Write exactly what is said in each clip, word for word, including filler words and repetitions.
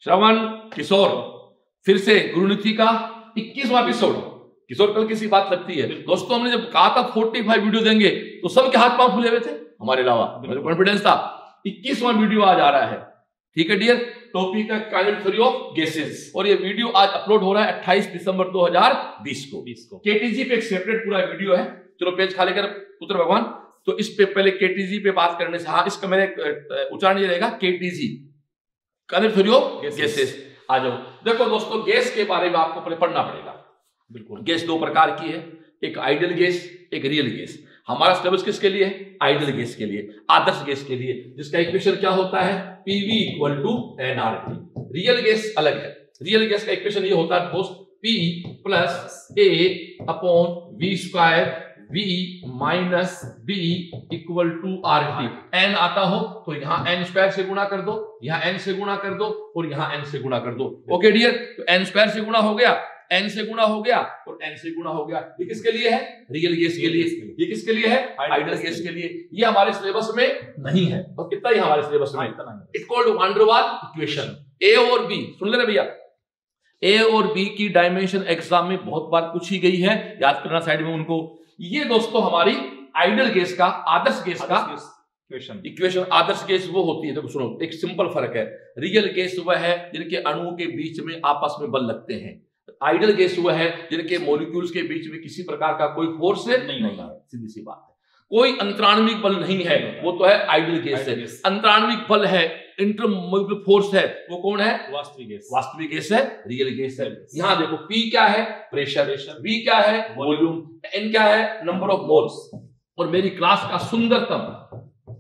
श्रवण किशोर, फिर से गुरुनीति का इक्कीसवां एपिसोड। किशोर कल किसी बात लगती है दोस्तों, हमने जब कहा था पैंतालीस वीडियो देंगे तो सबके हाथ पांव फूले हुए थे, हमारे अलावा मुझे कॉन्फिडेंस था। इक्कीसवां वीडियो आज आ रहा है, ठीक है डियर। टॉपिक है काइनेटिक थ्योरी ऑफ गैसेस, और ये वीडियो आज अपलोड हो रहा है अट्ठाईस दिसंबर दो हज़ार बीस को। केटीजी पे एक सेपरेट पूरा वीडियो है, चलो पेज खाली कर पुत्र भगवान। तो इस पे पहले केटीजी पे बात करने से, हाँ इसका मेरे उच्चारण ये रहेगा KTG, kinetic theory of gases. आ जाओ, देखो दोस्तों गैस के बारे में आपको पहले पढ़ना पड़ेगा। बिल्कुल, गैस दो प्रकार की है, एक आइडियल गैस, एक रियल गैस। हमारा सिलेबस किसके लिए है? आइडियल गैस के लिए, आदर्श गैस के लिए, जिसका इक्वेशन क्या होता है? PV equal to NRT. Real gas अलग है। रियल गैस का इक्वेशन ये होता है दोस्त, P plus A upon V square V minus B equal to R T. N आता हो तो यहाँ एन स्क्वायर से गुणा कर दो, यहाँ एन से गुणा कर दो, और यहाँ एन से गुणा कर दो। ओके डियर, तो एन स्क्वायर से गुणा हो गया, एन से गुणा हो गया, और एन से गुणा हो गया। ये किसके लिए है? रियल गैस के लिए। ये किसके लिए है? आइडियल गैस के लिए। ये हमारे सिलेबस में नहीं है, और कितना ही हमारे सिलेबस में। इट्स कॉल्ड वैन डर वाल इक्वेशन। ए और बी सुन ले भैया, ए और बी की डायमेंशन एग्जाम में बहुत बार पूछी गई है, याद करना साइड में उनको। ये दोस्तों हमारी आइडियल गैस का, आदर्श गैस का इक्वेशन इक्वेशन आदर्श गैस वो होती है। देखो सुनो, एक सिंपल फर्क है। रियल गैस वह है जिनके अणुओं के बीच में आपस में बल लगते हैं, आइडियल गैस वह है जिनके मॉलिक्यूल्स के बीच में किसी प्रकार का कोई फोर्स नहीं होता है। सीधी सी बात है, कोई अंतराण्विक बल नहीं है, वो तो है आइडियल गैस है। अंतराण्विक बल है, इंटरमोलिकुलर फोर्स है, वो कौन है? वास्तविक गैस। वास्तविक गैस है, रियल गैस है। यहाँ देखो, P क्या है? प्रेशर। V क्या है? वॉल्यूम। N क्या है? Number of moles. और मेरी क्लास का सुंदरतम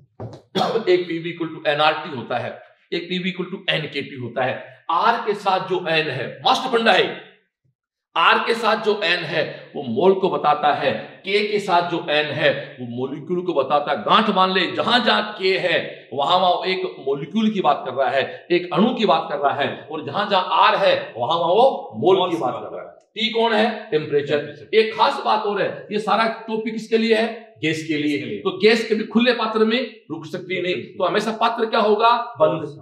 एक P V equal to N R T होता है, एक P V equal to N K T होता है। R के साथ जो N है, मस्ट फंडा है, R के साथ जो N है वो मोल को बताता है, K के साथ जो N है वो मॉलिक्यूल को बताता है। गांठ मान ले, जहां जहां K है वहां वहां एक मॉलिक्यूल की बात कर रहा है, एक अणु की बात कर रहा है, और जहां जहां R है वहां वहां वो मोल की बात कर रहा है। T कौन है? टेम्परेचर। एक खास बात और है, ये सारा टॉपिक किसके लिए है? गैस के लिए। तो गैस कभी खुले पात्र में रुक सकती नहीं, तो हमेशा पात्र क्या होगा? बंद।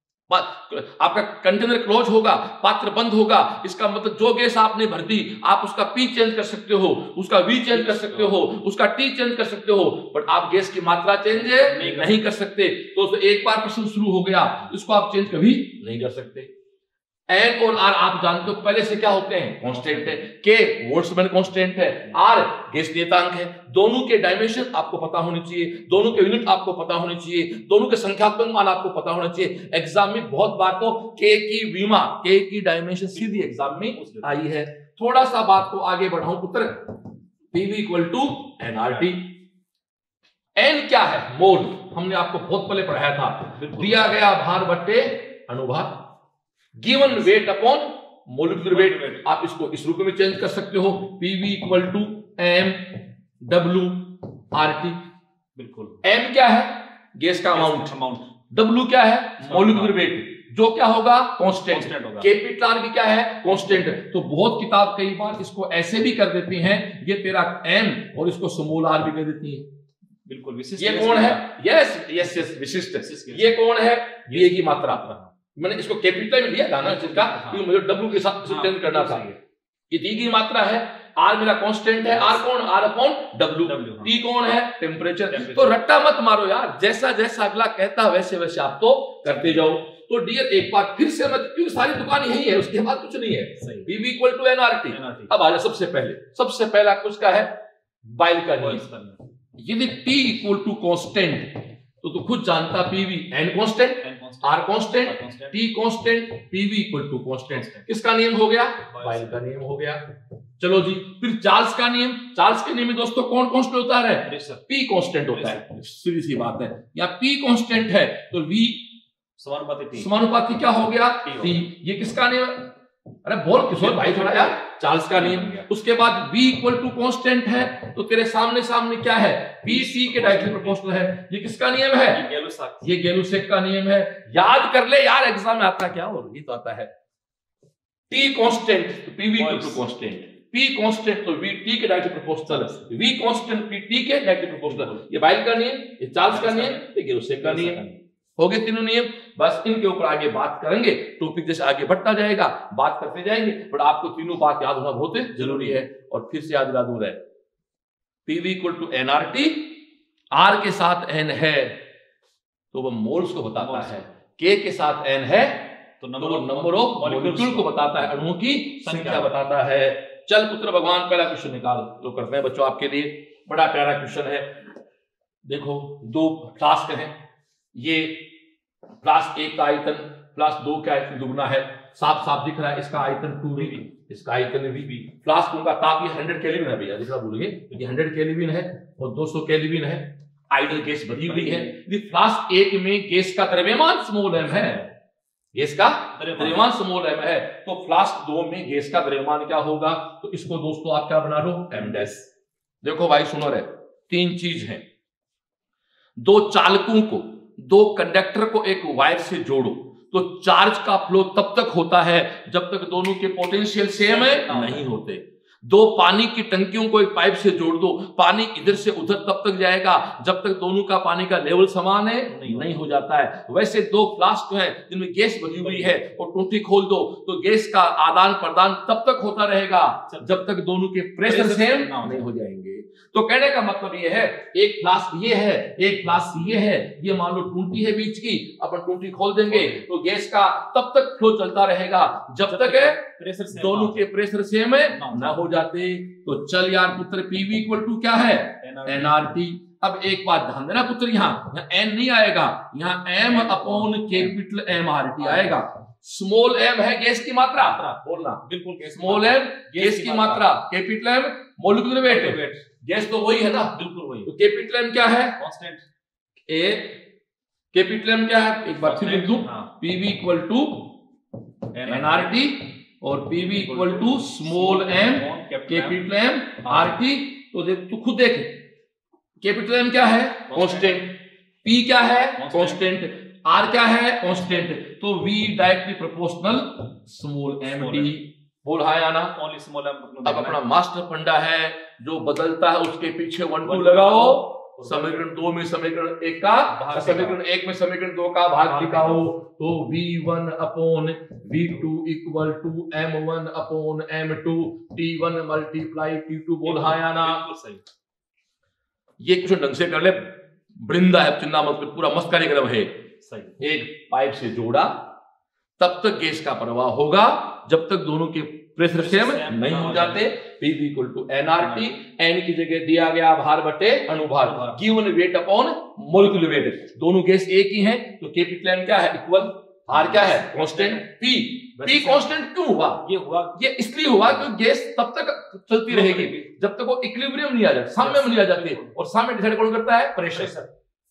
आपका कंटेनर क्लोज होगा, पात्र बंद होगा। इसका मतलब जो गैस आपने भर दी, आप उसका पी चेंज कर सकते हो, उसका वी चेंज कर सकते हो, उसका टी चेंज कर सकते हो, बट आप गैस की मात्रा चेंज नहीं, नहीं कर सकते। तो एक बार प्रश्न शुरू हो गया, इसको आप चेंज कभी नहीं कर सकते। एन और आर आप जानते हो पहले से क्या होते हैं? कांस्टेंट है। के बोल्ट्जमैन कांस्टेंट है, आर गैस नियतांक है। दोनों के डायमेंशन आपको पता होनी चाहिए, दोनों के यूनिट आपको पता होने चाहिए, दोनों के संख्यात्मक मान आपको पता होना चाहिए। एग्जाम में बहुत बार तो के की विमा, के की डायमेंशन सीधी एग्जाम में आई है। थोड़ा सा बात को आगे बढ़ाऊं पुत्र, PV equal to NRT. N क्या है? मोल। हमने आपको बहुत पहले पढ़ाया था, दिया गया भार बट्टे अनुभार, given weight upon molecular weight. आप इसको इस रूप में चेंज कर सकते हो, PV equal to M W R T. बिल्कुल, एम क्या है? गैस का अमाउंट, अमाउंट। डब्ल्यू क्या है? मोलिकुलर वेट, जो क्या होगा? कांस्टेंट। कैपिटल आर भी क्या है? कांस्टेंट। तो बहुत किताब कई बार इसको ऐसे भी कर देती हैं, ये तेरा एम, और इसको स्मॉल आर भी कर देती है। बिल्कुल, विशिष्ट। ये कौन है? यस यस यस विशिष्ट। ये कौन है? ये की मात्रा। मैंने इसको कैपिटल में लिया था ना जिसका, क्योंकि मुझे डब्ल्यू के साथ चेंज करना था। ये टी की मात्रा है, आर मेरा कांस्टेंट है, आर कौन? Are upon W. टी कौन है? टेम्परेचर। तो रट्टा मत मारो यार, जैसा जैसा अगला कहता वैसे वैसे आप तो करते जाओ। तो डियर एक बार फिर से मत, क्योंकि सारी दुकान यही है, उसके बाद कुछ नहीं है। PV equal to NRT. अब आजा, सबसे पहले सबसे पहला कुछ का है बाइल का नियम। यदि टी इक्वल टू कांस्टेंट तो तू खुद जानता, PV N constant, R constant, T constant, PV equal to constant. किसका नियम हो गया? बाइल का नियम हो गया। चलो जी, फिर चार्ल्स का नियम। चार्ल्स के नियम में दोस्तों कौन कांस्टेंट होता है? पी कांस्टेंट होता है। सीधी सी बात है, या पी कांस्टेंट है तो वी समानुपाती समानुपाती क्या हो गया? टी। ये किसका नियम? अरे बोल किशोर भाई थोड़ा यार। चार्ल्स का नियम। उसके बाद V इक्वल टू कांस्टेंट है तो तेरे सामने सामने क्या है? P C के डायरेक्टली प्रोपोर्शनल है। ये किसका नियम है? ये गैलुसैक का नियम है। याद कर ले यार, एग्जाम में आता क्या? और ये तो आता है T कांस्टेंट तो P V equal to constant, P constant तो V T के directly proportional, V constant P T के डायरेक्टली प्रोपोर्शनल। ये बाइल का नियम, ये चार्ल्स का नियम, ये गैलुसैक का नियम। हो गए तीनों नियम। बस इनके ऊपर आगे बात करेंगे, टॉपिक जैसे आगे बढ़ता जाएगा बात करते जाएंगे, बट आपको तीनों बात याद होना बहुत जरूरी है। और फिर से याद दिला दूं, PV equal to NRT, R के साथ एन है तो वो मोल्स को बताता है, के के साथ एन है तो नंबर ऑफ मॉलिक्यूल को बताता है, अणुओं की संख्या बताता है। चल पुत्र भगवान, पहला क्वेश्चन निकाल लो, करते हैं बच्चों आपके लिए, बड़ा प्यारा क्वेश्चन है। देखो दो फ्लास्क हैं, ये फ्लास्क एक का आयतन प्लस दो का आयतन दुगना है, साफ साफ दिख रहा है। इसका आयतन टू वी, इसका आयतन वी वी। फ्लास्क उनका ताप ये हंड्रेड केल्विन है भैया, दिखा भूल गए, ये हंड्रेड केल्विन है और दो सौ केल्विन है। आइडल गैस भरी हुई है। फ्लास्क एक में गैस का द्रव्यमान स्मॉल एम है, गैस का द्रव्यमान स्मॉल एम है, तो फ्लास्क दो में गैस का द्रव्यमान क्या होगा? तो इसको दोस्तों आप क्या बना लो, एम डैश। देखो भाई सुनो रे, तीन चीज है, दो चालकों को, दो कंडक्टर को एक वायर से जोड़ो तो चार्ज का फ्लो तब तक होता है जब तक दोनों के पोटेंशियल सेम है नहीं होते। दो पानी की टंकियों को एक पाइप से जोड़ दो, पानी इधर से उधर तब तक जाएगा जब तक दोनों का पानी का लेवल समान है नहीं, नहीं हो जाता है। वैसे दो फ्लास्क हैं जिनमें गैस भरी हुई है और टूटी खोल दो तो गैस का आदान प्रदान तब तक होता रहेगा जब तक दोनों के प्रेशर सेम नहीं हो जाएंगे। तो कहने का मतलब ये है, एक फ्लास्क ये है, एक फ्लास्क ये है, ये मान लो टूटी है बीच की, अपन टूटी खोल देंगे तो गैस का तब तक फ्लो चलता रहेगा जब तक प्रेशर दोनों के प्रेशर सेम ना हो जाते। तो चल यार पुत्र, पीवी इक्वल टू क्या है, एनआरटी। अब एक बात ध्यान देना पुत्र, यहाँ यहाँ एन नहीं आएगा, यहाँ M upon capital M R T आएगा। स्मॉल एम है गैस की मात्रा, बोलना बिल्कुल, स्मॉल एम गैस की मात्रा, capital M molecular weight, gas तो वही है ना, बिल्कुल वही। तो कैपिटल एम क्या है, कांस्टेंट। ए कैपिटल एम क्या है, एक बार फिर लिख दूं, पीवी इक्वल टू एनआरटी और PV equal to small M capital M RT. तो देख तू खुद देख, कैपिटल एम क्या है, कांस्टेंट, पी क्या है, कांस्टेंट, आर क्या है, कांस्टेंट, तो V directly proportional small M T. बोल हाय आना, ओनली स्मॉल एम। अब अपना मास्टर फंडा है, जो बदलता है उसके पीछे वन टू लगाओ, समीकरण दो में समीकरण एक का, समीकरण एक में समीकरण दो का भाग लिखाओ, तो V one upon V two equal to M one upon M two, T one multiply T two. बोल हाय आना, ये कुछ ढंग से कर ले, वृंदा है, चिंता मत, पूरा मस्त कार्यक्रम है। सही, एक पाइप से जोड़ा तब तक गैस का प्रवाह होगा जब तक दोनों के प्रेशर सेम नहीं हो जाते। PV equal to NRT, N की जगह दिया गया भार बटे अनुभार, given weight upon molecular weight, दोनों गैस एक ही हैं तो कैपिटल एम क्या है, इक्वल, आर क्या है, कांस्टेंट, पी पी कांस्टेंट क्यों हुआ, ये हुआ ये इसलिए हुआ क्योंकि गैस तब तक चलती रहेगी जब तक वो इक्विलिब्रियम नहीं आ जाता, साम्य में नहीं आ जाती, और साम्य डिसाइड कौन करता है, प्रेशर।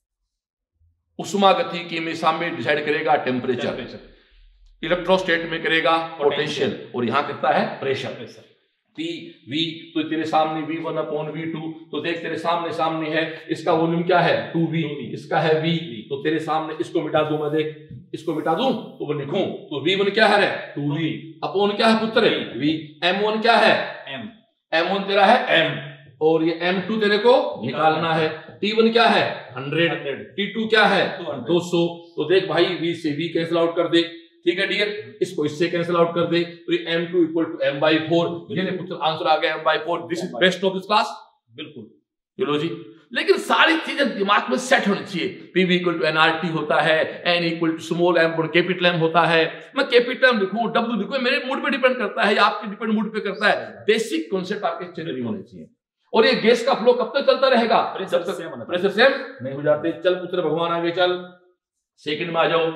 उष्मा गतिकी में साम्य डिसाइड करेगा टेम्परेचर, इलेक्ट्रोस्टेट में करेगा पोटेंशियल, और यहां करता है प्रेशर। पी वी, तो तेरे सामने V one upon V two, तो देख तेरे सामने सामने है, इसका वॉल्यूम क्या है, टू वी, इसका है वी, तो तेरे सामने इसको मिटा दूं मैं, देख इसको मिटा दूं तो वो लिखूं, तो वी वन क्या है, टू वी, अपॉन क्या है पुत्र, वी, एम वन क्या है, एम, एम वन तेरा है एम, और ये एम टू तेरे को निकालना है। टी वन क्या है, हंड्रेड, टी टू क्या है, दो सौ। तो देख भाई, वी से वी कैंसिल आउट कर दे, ठीक है डियर, इसको इससे कैंसिल आउट कर दे, तो ये M two equal to M by four, ये पुत्र आंसर आ गया M by four. This is best of this class, बिल्कुल चलो जी। लेकिन सारी चीजें दिमाग में सेट होनी चाहिए। पीवी इक्वल टू एनआरटी होता है, N equal to small M और कैपिटल एम होता है। मैं कैपिटल एम लिखूं, डब्ल्यू लिखूं, मेरे मूड पे डिपेंड करता है, आपके डिपेंड मूड पे करता है। बेसिक कॉन्सेप्ट आपके चैनल में होने चाहिए। और ये गैस का फ्लो कब तक चलता रहेगा, जब तक प्रेशर सेम नहीं हो जाते। चल पुत्र भगवान आगे चल, सेकंड में आ जाओ,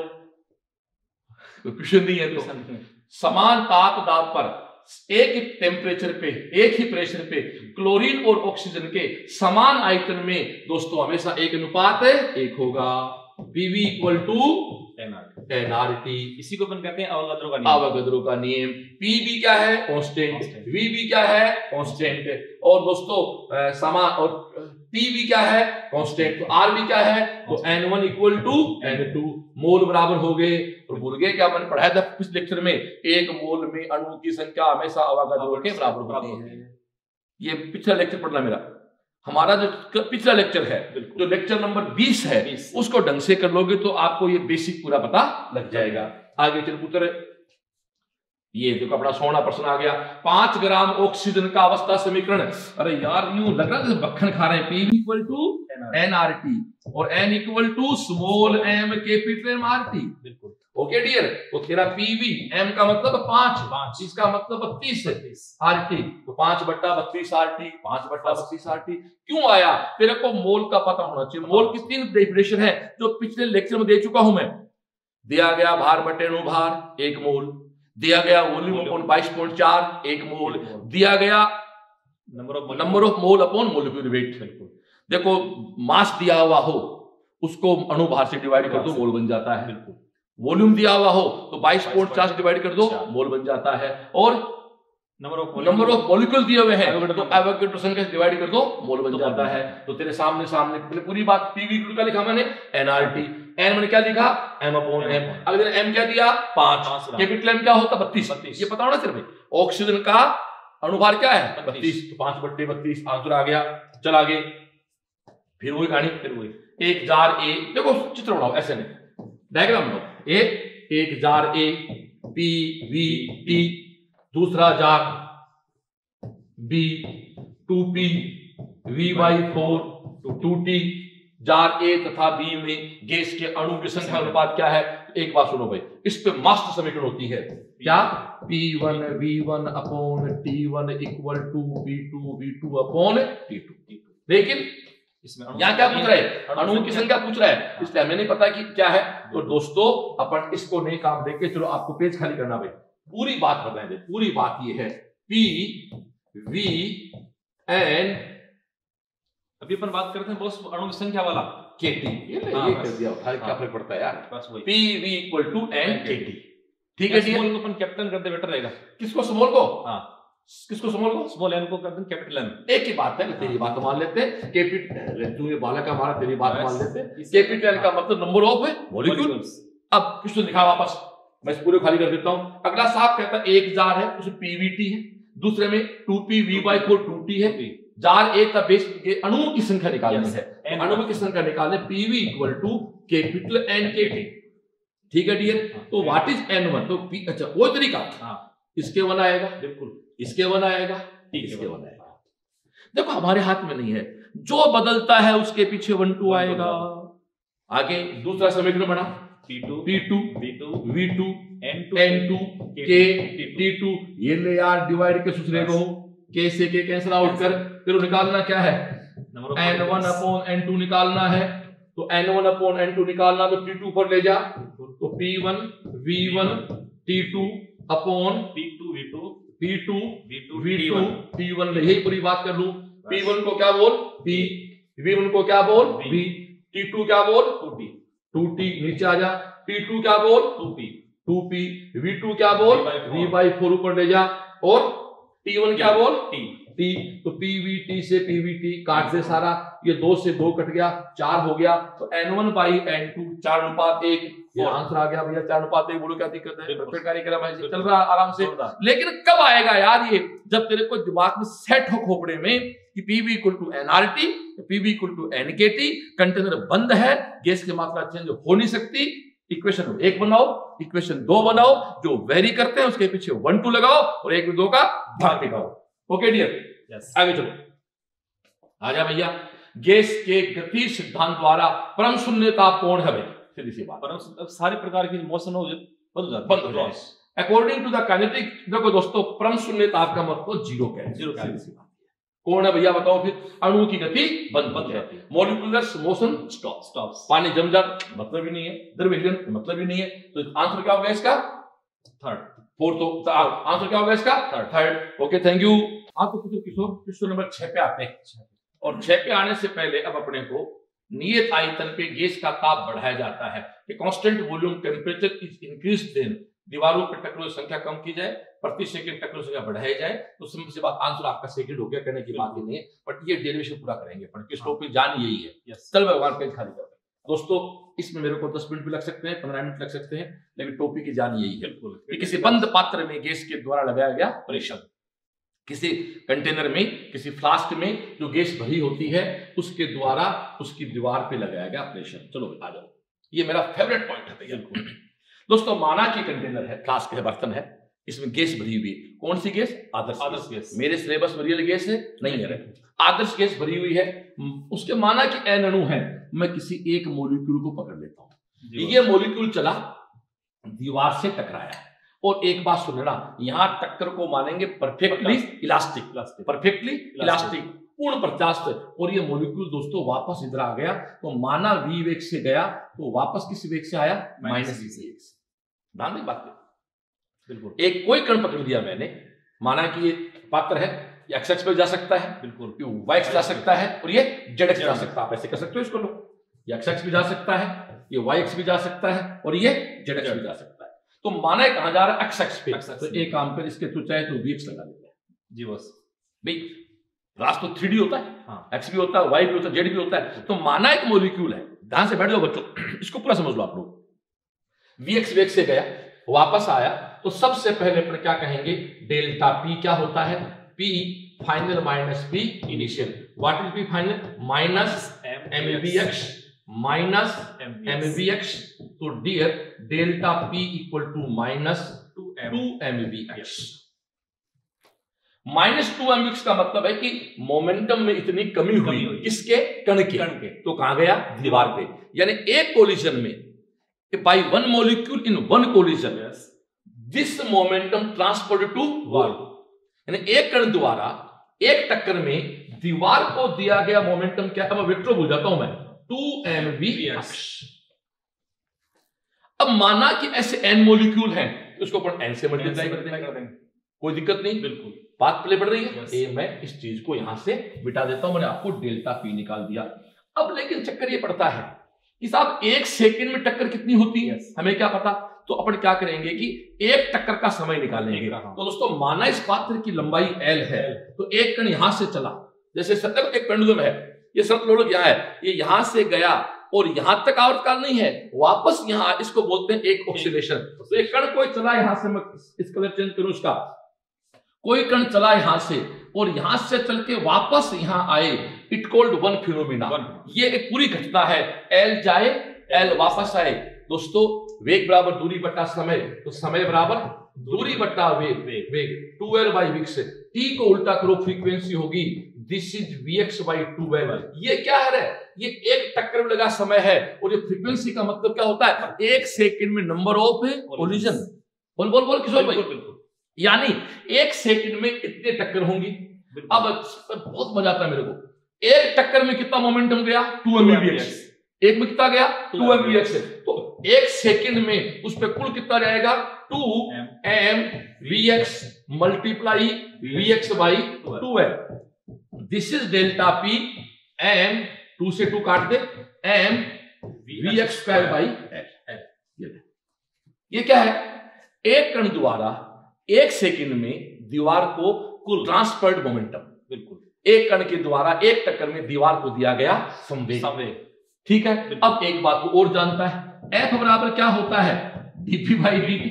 क्वेश्चन नहीं है तो। समान ताप दाब पर एक ही टेम्परेचर पे, एक ही प्रेशर पे क्लोरीन और ऑक्सीजन के समान आयतन में दोस्तों हमेशा एक अनुपात एक होगा, पीवी इक्वल टू एनआरटी। इसी को अपन कहते हैं अवोगाद्रो का नियम, अवोगाद्रो का नियम। पीवी क्या है, कांस्टेंट, वीवी क्या है, कांस्टेंट, और दोस्तों समान, और टीवी क्या है, कांस्टेंट, तो आरवी क्या है, तो N one equal to N two, mole बराबर हो गए। और भूल गए क्या मैंने पढ़ाया था पिछले लेक्चर में, एक मोल में अणु की संख्या हमेशा अवोगाद्रो के बराबर होती है। ये पिछला लेक्चर पढ़ना मेरा, हमारा जो पिछला लेक्चर है, जो लेक्चर नंबर बीस है, उसको ढंग से कर लोगे तो आपको ये बेसिक पूरा पता लग जाएगा। आगे चल पुत्र, ये देखो अपना सोना प्रश्न आ गया। पांच ग्राम ऑक्सीजन का अवस्था समीकरण। अरे यार यूं लग रहा है जैसे मक्खन खा रहे हैं। P equal to N R T और N equal to small M capital M R T. बिल्कुल ओके डियर। तो तेरा पीवी, एम का मतलब पांच, पांच इसका मतलब बत्तीस आर टी, तो पांच बट्टा बत्तीस आर टी, पांच बट्टा बत्तीस आर टी। क्यों आया? तेरे को मोल का पता होना चाहिए। मोल की तीन डेफिनेशन है जो पिछले लेक्चर में दे चुका हूं मैं। दिया गया भार बटे अणु भार एक मोल, दिया गया वॉल्यूम अपॉन बाईस पॉइंट चार एक मोल, दिया गया number of number of mole upon molecular weight. देखो मास दिया हुआ हो उसको अणु भार से डिवाइड कर दो, मोल बन जाता है। वॉल्यूम दिया हुआ हो तो बाईस पॉइंट चार से डिवाइड कर दो, मोल बन जाता है। और number of number of molecule दिए हुए हैं तो एवोगैड्रो संख्या से डिवाइड कर दो, मोल बन जाता है। तो तेरे सामने सामने पूरी बात पीवी का लिखा मैंने एनआरटी, एन मैंने क्या लिखा एम अपॉन एम। अगर एम क्या दिया पांच, कैपिटल एम क्या होता बत्तीस, ये पता होना सिर्फ। ऑक्सीजन का अणुभार क्या है बत्तीस, तो पांच बट्टे बत्तीस आंसर आ गया। चल आगे, फिर वही कहानी, फिर वही एक जार ए। देखो चित्र बनाओ, ऐसे नहीं डायग्राम बनाओ। ए एक jar A P V T, दूसरा jar B two P V by four two T. Jar A तथा बी में गैस के अणु की संख्या अनुपात क्या है? एक बात सुनो भाई, इस पे मास्टर समीकरण होती है क्या? P one V one upon T one equal to P two V two upon T two. लेकिन इसमें यहाँ क्या पूछ रहा है? अणुओं की संख्या पूछ रहा है, इसलिए हमें नहीं पता कि क्या है। तो दोस्तों अपन इसको नहीं काम देके, चलो आपको पेज खाली करना भाई, पूरी बात बताएं दे। पूरी बात ये है पी वी एन, अभी अपन बात करते हैं बॉस अणु की संख्या वाला के टी। ये ले ये कर दिया, उठा क्या फर्क पड़ता है यार। बस वही P V equal to N K T. ठीक है, स्मॉल को अपन कैपिटल कर दे बेटर रहेगा। किसको? स्मॉल को। हाँ किसको? स्मॉल को। स्मॉल एन को कर दें कैपिटल एम। एक ही बात है, तेरी बात मान लेते हैं। कैपिटल तू ये बालक हमारा, तेरी बात मान लेते हैं। कैपिटल का मतलब नंबर ऑफ मॉलिक्यूल्स। अब किसको दिखा वापस, मैं इस पूरे खाली कर देता हूं। अगला साहब कहता है एक जार है उसमें पीवीटी है, दूसरे में two P V by four two T है। जार ए का बेस अणुओं की संख्या निकालनी है, अणुओं की संख्या निकालने PV equal to capital N K T. ठीक है डियर। तो व्हाट इज एन वन? तो पी, अच्छा वो तरीका इसके वन आएगा, बिल्कुल इसके वन आएगा, इसके वन आएगा। देखो हमारे हाथ में नहीं है, जो बदलता है उसके पीछे वन टू आएगा। आगे दूसरा समीकरण बना P two P two V two V two N two N two K T two. ये ले यार डिवाइड के सूत्र को, के से के कैंसिल आउट कर, फिर निकालना क्या है? N one upon N two निकालना है। तो N one upon N two निकालना तो टी टू पर ले जा, तो P one V one T two upon P two V two P two V two V two T one. यही पूरी बात कर लूं। पी वन को क्या बोल पी, वी वन को क्या बोल वी, टी टू क्या बोल टू टी, टू टी नीचे आ जा। टी टू क्या बोल two P, two P V two क्या बोल वी बाई फोर ऊपर ले जा, और टी वन क्या बोल टी टी। तो पीवीटी से पीवीटी काट दे सारा, ये दो से दो कट गया, चार हो गया। तो N one by N two चार अनुपात एक, ये आंसर आ गया भैया। चार अनुपात एक, बोलो क्या दिक्कत है? परफेक्ट कार्यक्रम है, चल रहा आराम से। लेकिन कब आएगा यार ये? जब तेरे को दिमाग में सेट हो खोपड़े में कि PV equal to NRT, PV equal to NKT, container बंद है, गैस की मात्रा चेंज हो नहीं सकती। इक्वेशन एक बनाओ, इक्वेशन दो बनाओ, जो वेरी करते हैं उसके पीछे वन टू लगाओ और एक में दो का भाग दिखाओ। ओके डियर, यस आगे चलो। आजा भैया, गैस के गति सिद्धांत द्वारा परम शून्यता पूर्ण है भाई, सीधी सी बात। परम सारे प्रकार की मोशन हो बंद हो जाए अकॉर्डिंग टू द काइनेटिक। देखो दोस्तों, परम शून्यता का मतलब जीरो का है, जीरो का सीधी सी बात। कौन है भैया बताओ? फिर अणु की गति बंद बंद रहती है, मॉलिक्यूलर मोशन स्टॉप स्टॉप्स। पानी जम जाता मतलब ही नहीं है, द्रव्यमान मतलब ही नहीं है। तो आंसर क्या होगा इसका? Third fourth. तो आंसर क्या होगा इसका? Third third okay thank you. आपको कुछ किशोर क्वेश्चन नंबर छह पे आते हैं, और छह पे आने से पहले अब अपने को नियत आयतन पे गैस का ताप बढ़ाया जाता है कि constant volume temperature is increase, then दीवारों पर टक्करों की संख्या कम की जाए, प्रति सेकंड टक्करों की संख्या बढ़ाई जाए। तो सिंपल सी बात, आंसर आपका सेकंड हो गया, कहने की बात ही नहीं है। बट ये डेरिवेशन पूरा करेंगे अपन, किस टॉपिक जान यही है। चल भगवान पेज खाली कर दोस्तों, इसमें मेरे को दस मिनट भी लग सकते हैं, पंद्रह मिनट लग सकते हैं, लेकिन टॉपिक की जान यही है कि किसी बंद पात्र में गैस के द्वारा लगाया गया प्रेशर। किसी कंटेनर में, किसी फ्लास्क में जो गैस भरी होती है उसके द्वारा उसकी दीवार पे लगाया गया प्रेशर। चलो आ जाओ, ये मेरा फेवरेट पॉइंट है भैया। दोस्तों माना कि कंटेनर है, फ्लास्क है, बर्तन है, इसमें गैस भरी हुई है। कौन सी गैस? आदर्श आदर्श गैस। मेरे सिलेबस में रियल गैस है नहीं है, आदर्श गैस भरी हुई है। उसके माना कि एन अणु है, मैं किसी एक मॉलिक्यूल को पकड़ लेता हूं, ये मॉलिक्यूल चला, दीवार से टकराया, और एक बात सुन लेना, यहां टक्कर को मानेंगे परफेक्टली इलास्टिक, परफेक्टली इलास्टिक, पूर्ण प्रत्यास्थ। और ये मॉलिक्यूल दोस्तों वापस इधर आ गया, तो माना v वेग से गया तो वापस किस वेग से आया? माइनस v वेग से। ध्यान दें बात पे, बिल्कुल। एक कोई कण पकड़ लिया मैंने, माना कि ये पात्र है, ये एक्स एक्स पे जा सकता है, बिल्कुल, ये वाई एक्स जा सकता है, और ये जेड एक्स जा सकता है। आप ऐसे कर सकते हो इसको, लो, ये एक्स एक्स भी जा सकता है, ये वाई एक्स भी जा सकता है, और ये जेड एक्स भी जा सकता है। तो माना कहां जा रहा है? एक्स एक्स पे। तो एक काम कर, इसके तो चाहे तो वी एक्स लगा देते हैं जी, बस भाई रास तो थ्री डी होता है, हाँ, एक्स भी होता है, वाई भी होता है, जेड भी होता है। तो माना एक मॉलिक्यूल है, ध्यान से बैठ जाओ बच्चों, इसको पूरा समझ लो आप लोग। वी एक्स वेग से गया, वापस आया, तो सबसे पहले अपन क्या कहेंगे? डेल्टा पी क्या होता है? P final minus P initial. What is P final? Minus M B X minus M B X. तो dear delta P equal to minus two M B X. Minus two M X का मतलब है कि momentum में इतनी कमी हुई, किसके? कण के, कण के। तो कहां गया? दीवार पे। यानी एक कोलिजन में, by one molecule in one collision, yes, this momentum transferred to wall। यानी एक कण द्वारा एक टक्कर में दीवार को दिया गया मोमेंटम क्या? अब वेक्टर भूल जाता हूं मैं, टू एम वी एक्स। अब माना कि ऐसे एन मॉलिक्यूल हैं, तो इसको अपन एन से मल्टीप्लाई कर देंगे, कोई दिक्कत नहीं, बिल्कुल। बात प्ले पड़ रही है, yes। ए, मैं इस चीज को यहां से बिठा देता हूं, मैंने आपको डेल्टा पी निकाल दिया। अब लेकिन चक्कर ये पड़ता है कि साहब एक सेकंड में टक्कर कितनी होती है, yes। हमें क्या पता? तो अपन क्या करेंगे कि एक टक्कर का समय निकालेंगे। तो दोस्तों माना इस पात्र की लंबाई एल है, तो एक कण यहां से चला, जैसे सतह एक पेंडुलम है, ये सर्कुलर यहाँ है, ये यहां से गया और यहां तक आवर्तकाल नहीं है, वापस यहां, इसको बोलते हैं एक ऑक्सीलेशन। तो एक कण कोई चला यहां से, मैं इस कलर चेंज करूं इसका, कोई कण चला यहां से और यहां से चल के वापस यहां आए, इट कॉल्ड वन फिनोमिना। ये एक पूरी घटना है, एल जाए एल वापस आए। दोस्तों वेग बराबर दूरी बटा समय, तो समय बराबर दूरी बटा वेग, वेग वेग टू एल बाई वी से। टी को उल्टा करो, फ्रीक्वेंसी होगी this is V X by two L. ये क्या है? ये एक टक्कर में लगा समय है, और ये फ्रीक्वेंसी का मतलब क्या होता है? एक सेकंड में नंबर ऑफ कोलिजन। बोल बोल बोल किशोर भाई, यानी एक सेकंड में इतने टक्कर होंगी। अब बहुत मजा आता है मेरे को, एक टक्कर में कितना मोमेंटम गया? Two M V X. एक में कितना गया? Two M V X. तो एक सेकंड में उस पर कुल कितना जाएगा? Two M V X multiply V X by two M. This is delta P M, two से टू काट दे, M V X square by L. ये क्या है? एक कण द्वारा एक सेकंड में दीवार को कुल ट्रांसफर्ड मोमेंटम, बिल्कुल एक कण के द्वारा एक टक्कर में दीवार को दिया गया संवेग। ठीक है, अब एक बात को और जानता है, F बराबर क्या होता है? dp by dt।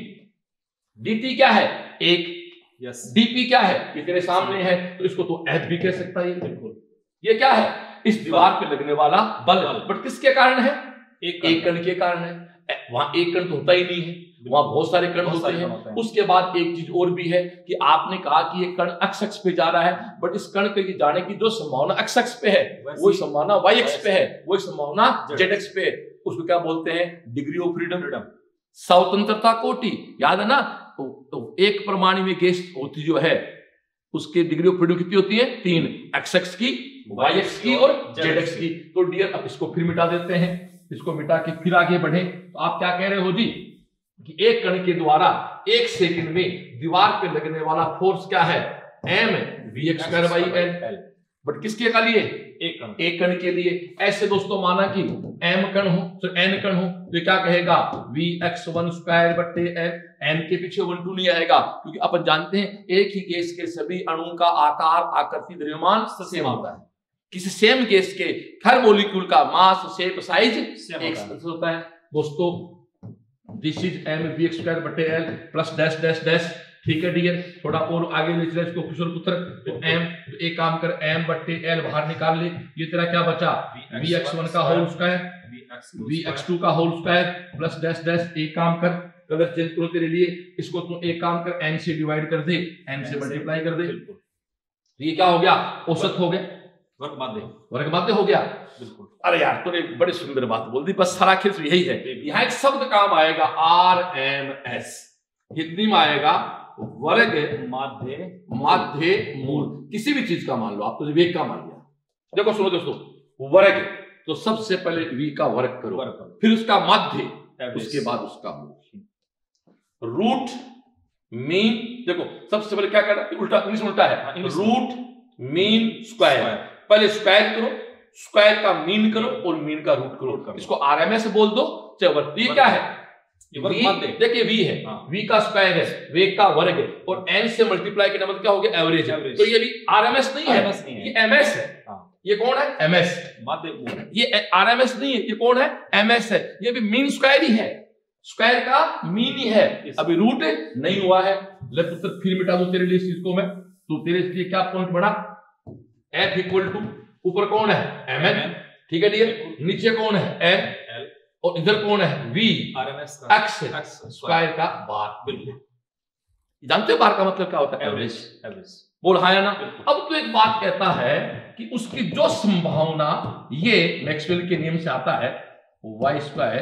dt क्या है? एक। yes। dp क्या है? ये तेरे सामने है, तो इसको तो F भी कह सकता है। बिल्कुल। ये क्या है? इस दीवार पे लगने वाला बल, बट किसके कारण है? एक एक कण के कारण है। वहां एक कण तो होता ही नहीं है, वहां बहुत सारे कण होते हैं। उसके बाद एक चीज और भी है कि आपने कहा कि ये कण एक्स एक्स पे जा रहा है, बट इस कण के जाने की जो संभावना एक्स एक्स पे है, वही संभावना वाई एक्स पे है, वही संभावना जेड एक्स पे है। उसको क्या बोलते हैं? डिग्री ऑफ फ्रीडम, स्वतंत्रता कोटि। याद है ना? तो, तो एक परमाणु में गैस होती जो है, उसकी डिग्री ऑफ फ्रीडम कितनी होती है? तीन, एक्स एक्स की, वाई एक्स की और जेड एक्स की। तो डियर अब इसको फिर मिटा देते हैं, इसको मिटा के फिर आगे बढ़े। तो आप क्या कह रहे हो जी कि एक कण के द्वारा एक सेकंड में दीवार पे लगने वाला फोर्स क्या है? M V X square by L. But किसके का लिए? एक कण, एक कण के लिए। ऐसे दोस्तों माना कि एम कण हो तो एन कण हो, तो क्या कहेगा? वी एक्स वन स्क्वायर बटे एल। एन के पीछे वन टू नहीं आएगा, क्योंकि अपन जानते हैं एक ही गैस के सभी अणुओं का आकार, आकृति, द्रव्यमान सेम होता है। किसी सेम गैस के हर मॉलिक्यूल का मास, शेप, साइज एक होता है। दोस्तों this is M V X square बटे L plus dash dash dash. ठीक है डियर, थोड़ा और आगे ले चले इसको किशोर पुत्र। तो एम, तो एक काम कर, एम बटे एल बाहर निकाल ले। ये तेरा क्या बचा, वी एक्स वन का whole square, V X two का whole square plus dash dash. एक काम कर, कलर चेंज करो तेरे लिए, इसको तू एक काम कर एन से डिवाइड कर दे, एन से मल्टीप्लाई कर दे। ये क्या हो गया, औसत हो गया, वर्ग माध्य, वर्ग माध्य हो गया। बिल्कुल। अरे यार तूने बड़ी सुंदर बात बोल दी, बस सारा खेल यही है। यहाँ एक शब्द काम आएगा आर एम एस, हिंदी में आएगा वर्ग माध्य, माध्य मूल, किसी भी चीज का मान लो आप, तो वेग का मान लिया। देखो सुनो दोस्तों, वर्ग तो सबसे पहले वी का वर्ग करो, वर्ग, फिर उसका माध्य, उसके बाद उसका मूल। रूट मीन, देखो सबसे पहले क्या करना, उल्टा इंग्लिश में उल्टा है, रूट मीन स्क्वायर। पहले स्क्वायर करो, स्क्वायर का मीन करो और मीन का रूट करो, इसको आरएमएस बोल दो। चलो ये क्या है, देखिए वी है, वी का स्क्वायर है, वेग का वर्ग है, और एन से मल्टीप्लाई करने मतलब क्या हो गया, एवरेज। तो ये भी आरएमएस नहीं है, ये एमएस है। ये कौन है, एमएस। ये आरएमएस नहीं है, ये कौन है, एमएस है। ये भी मीन स्क्वायर ही है, स्क्वायर का मीन ही है। अभी रूट नहीं हुआ है, ले पुत्र फिर मिटा दो तेरे लिए इस चीज को मैं। तो तेरे लिए क्या पॉइंट बना, एफ इक्वल टू, ऊपर कौन है, एम एन, ठीक है डियर, नीचे कौन है, एन, और इधर कौन है, वी, आरएमएस एक्स स्क्वायर का बार। बिल्कुल, जानते हो बार का मतलब क्या होता है, एवरेज। एवरेज बोल हाँ या ना। अब तो एक बात कहता है कि उसकी जो संभावना, ये मैक्सवेल के नियम से आता है, Y square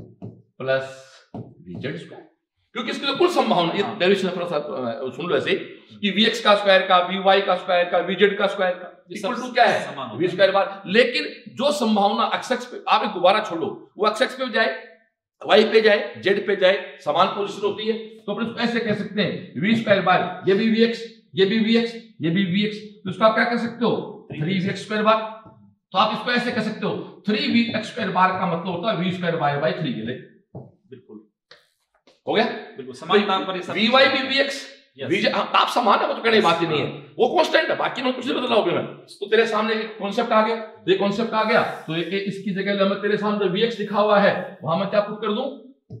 plus Z square, क्योंकि इसकी कुल संभावना, ये डेरिवेशन थोड़ा सा सुन लो ऐसे कि वी एक्स का स्क्वायर का, वी वाई का स्क्वायर का, वी जेड का स्क्वायर का इक्वल टू क्या है, वी स्क्वायर बार। लेकिन जो संभावना एक्स एक्स पे, आप एक दोबारा छोड़ो, वो एक्स एक्स पे जाए, वाई पे जाए, जेड पे जाए, समान पोजीशन होती है, तो अपन इसको ऐसे कह सकते हैं वी स्क्वायर बार, ये भी वी एक्स, ये भी वी एक्स, ये भी वी एक्स, तो इसको आप क्या कह सकते हो, three V X square bar. तो आप इसको ऐसे कह सकते हो, three V X square bar का मतलब होता है V square by by three के लिए। बिल्कुल हो गया, बिल्कुल समान नाम पर वी वाई भी वी एक्स, आप समान है, वो तो कहने की बात ही नहीं है, वो कांस्टेंट है, बाकी में कुछ नहीं बदला होगा। मैं तो तेरे सामने एक कॉन्सेप्ट आ गया, ये कॉन्सेप्ट आ गया, तो ये इसकी जगह मैं तेरे सामने वी एक्स लिखा हुआ है, वहां मैं क्या पुट कर दूं,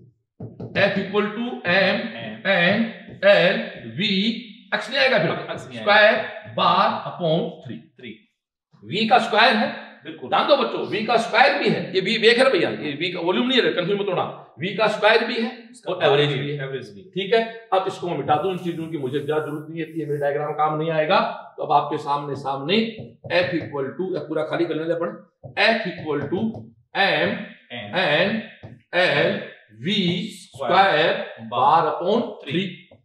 F equal to M N L V X नहीं आएगा, फिर square bar upon three. Three V का स्क्वायर है, बिल्कुल ध्यान दो बच्चों, v का स्क्वायर भी है, ये v वेग है भैया, ये v का वॉल्यूम नहीं है, कंफ्यूज मत होना, v का स्क्वायर भी है और एवरेज भी है, एवरेज भी, ठीक है। अब इसको मैं मिटा दूं, इन चीजों की मुझे ज्यादा जरूरत नहीं है, ये मेरे डायग्राम काम नहीं आएगा। तो अब आपके सामने सामने f इक्वल टू, पूरा खाली कर लेंगे अपन, f equal to m n l v square bar upon three.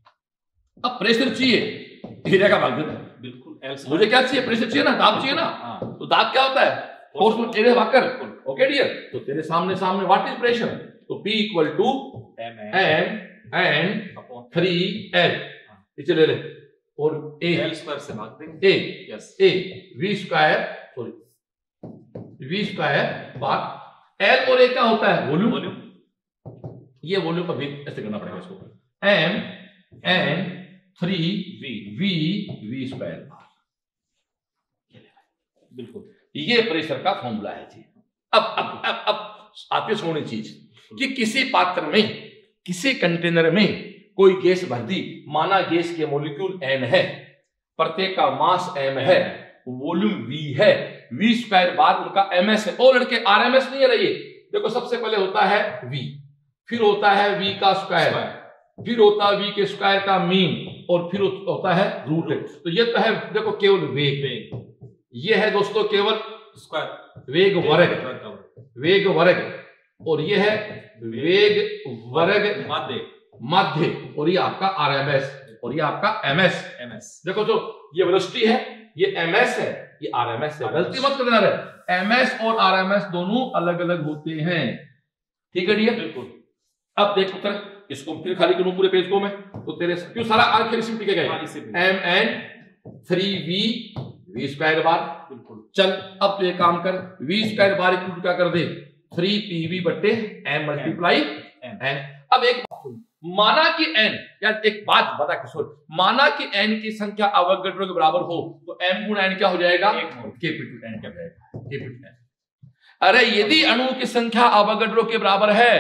अब प्रेशर चाहिए, एरिया का भाग देना, बिल्कुल मुझे क्या चाहिए, प्रेशर चाहिए ना, दाब चाहिए ना, तो दाब क्या होता है, फोर्स में एरिया भाग कर। ओके डियर, तो तेरे सामने सामने व्हाट इज प्रेशर, तो P equal to M N three L, चले ले, और A एल स्क्वायर से भाग देंगे, A yes A V square, sorry V square bar L, और A क्या होता है, वॉल्यूम। वॉल्यूम, ये वॉल्यूम अभी ऐसे करना पड़ेगा इसको, M N three V V V square bar, बिल्कुल ये प्रेशर का फॉर्मूला है जी। अब अब अब अब आप ये सुननी चीज कि किसी पात्र में, किसी कंटेनर में कोई गैस भर दी, माना गैस के मॉलिक्यूल n है, प्रत्येक का मास m है, वॉल्यूम v है, v स्क्वायर बार उनका ms है, और लड़के rms नहीं है रही। देखो सबसे पहले होता है v, फिर होता है v का स्क्वायर, फिर होता है v के स्क्वायर का मीन, और फिर होता है रूट। तो ये तो है देखो केवल वेग, ये है दोस्तों केवल स्क्वायर वेग वर्ग, वेग वर्ग, और ये है वेग वर्ग माध्य माध्य, और ये आपका आरएमएस, और ये आपका एमएस एमएस। देखो जो ये वेलोसिटी है, ये एमएस है, ये आरएमएस है, गलती मत करना रे, एमएस और आरएमएस दोनों अलग अलग होते हैं, ठीक है डियर, बिल्कुल। अब देख पुत्र, इसको फिर खाली करूं पूरे पेज को मैं, तो तेरे क्यों सारा आखिर इसी टिके गए, M N three V V square bar, बिल्कुल। चल अब तो ये काम कर, वी स्क्वायर बार इक्वल क्या कर दे, थ्री पी वी बट्टे एम मल्टीप्लाई एन। अब एक माना कि एन, यार एक बात बता किशोर, माना कि एन की संख्या अवोगाड्रो के बराबर हो, तो एम गुणा एन क्या हो जाएगा, कैपिटल एन क्या हो जाएगा, कैपिटल एन। अरे यदि अणु की संख्या अवोगाड्रो के बराबर है,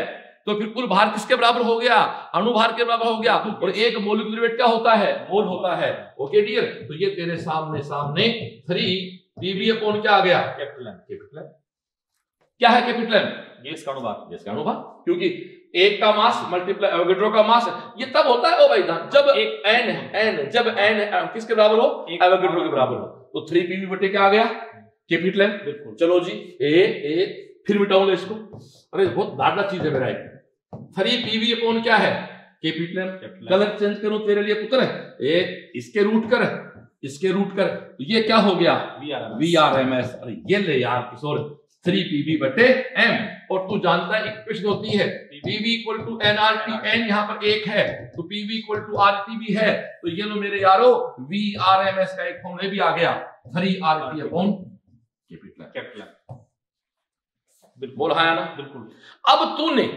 तो फिर कुल भार किसके बराबर हो गया? अणुभार के बराबर हो गया। और एक मॉलिक्यूलर वेट क्या होता है? मोल होता है। ओके डियर, तो ये तेरे सामने सामने थ्री पीवी अपॉन क्या आ गया? Capital M. कैपिटल एम क्या है? कैपिटल एम गैस का अनुभार। गैस का अनुभार, क्योंकि एक का मास मल्टीप्लाई एवोगैड्रो का मास। ये तब होता है ओ भाई जान जब एक एन एन जब एन किसके बराबर हो? एवोगैड्रो के बराबर हो। तो थ्री पीवी बटे क्या आ गया? Capital M. बिल्कुल। चलो जी ए ए फिर मिटाऊंगा इसको। अरे बहुत लाडला चीज है मेरा। थ्री पीवी अपॉन क्या है? Capital M. कलर चेंज करूं तेरे लिए पुत्र है, ए इसके रूट कर इसके रूट कर, तो ये क्या हो गया? V R M S. अरे ये ले यार किशोर, थ्री पीवी बटे एम। और तू जानता है इक्वेशन होती है PV equal to NRT. N यहाँ पर एक है तो पीवी इक्वल टू आरटी भी है। तो ये लो मेरे यारो वी आर एम एस का एक फॉर्मूला भी आ गया, three RT upon capital capital. बोल हाँ ना? बिल्कुल। अब तूने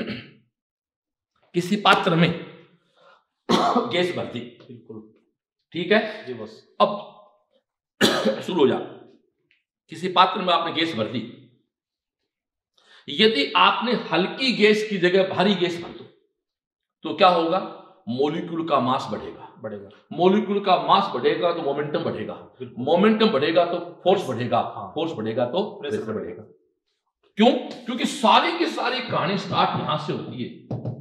किसी पात्र में गैस भर दी, बिल्कुल ठीक है जी बस। अब शुरू हो जा। किसी पात्र में आपने गैस भर दी, यदि आपने हल्की गैस की जगह भारी गैस भर दो तो क्या होगा? मॉलिक्यूल का मास बढ़ेगा बढ़ेगा मॉलिक्यूल का मास बढ़ेगा तो मोमेंटम बढ़ेगा, मोमेंटम बढ़ेगा तो फोर्स बढ़ेगा, फोर्स बढ़ेगा तो प्रेशर बढ़ेगा। क्यों? क्योंकि सारी की सारी कहानी स्टार्ट यहां से होती है।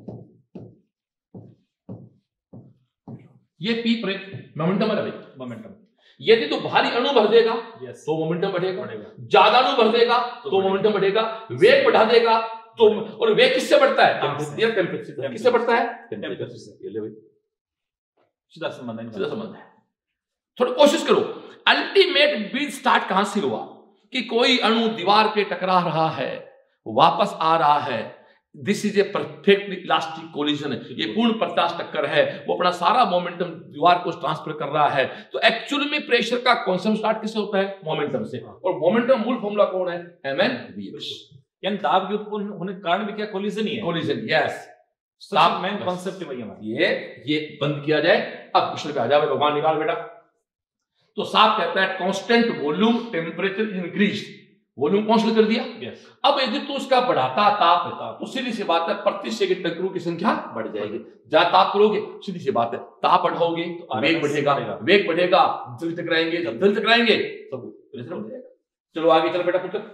ये पी प्रेस मोमेंटम है भाई, मोमेंटम। यदि तो भारी अणु भर देगा तो मोमेंटम बढ़ेगा, ज्यादा अणु भर देगा तो मोमेंटम बढ़ेगा, वेग बढ़ा देगा तो। और वेग किससे बढ़ता है? टेम्परेचर। किससे बढ़ता है? टेम्परेचर से। ये ले भाई, सीधा संबंध है, सीधा संबंध है। थोड़ी कोशिश करो। अल्टीमेट बीट स्टार्ट कहां से हुआ? कि कोई अणु दीवार पे टकरा रहा है, वापस आ रहा है। This is a perfect elastic collision. ये पूर्ण प्रत्यास्थ टक्कर है। वो अपना सारा मोमेंटम दीवार को ट्रांसफर कर रहा है। तो एक्चुअली में प्रेशर का कॉन्सेप्ट स्टार्ट किससे होता है? मोमेंटम से। और मोमेंटम मूल फॉर्मूला कौन है? M N V H. यानी दाब के उत्पन्न होने के कारण भी क्या कोलिजन ही है? Collision, yes. सब मेन कॉन्सेप्ट वही है। ये ये बंद किया जाए। अब क्वेश्चन पे आ जाओ, भगवान निकाल बेटा। तो साफ कहता है constant volume temperature increase, volume constant कर दिया। yes. अब यदि तू उसका बढ़ाता ताप है तो सीधी सी बात है प्रति सेकंड टक्करों की संख्या बढ़ जाएगी। जहां ताप करोगे सीधी सी बात है ताप बढ़ाओगे तो वेग बढ़ेगा, वेग बढ़ेगा जल्दी टकराएंगे, जब जल्दी टकराएंगे तो प्रेशर बढ़ जाएगा। चलो आगे चल बेटा पुत्र।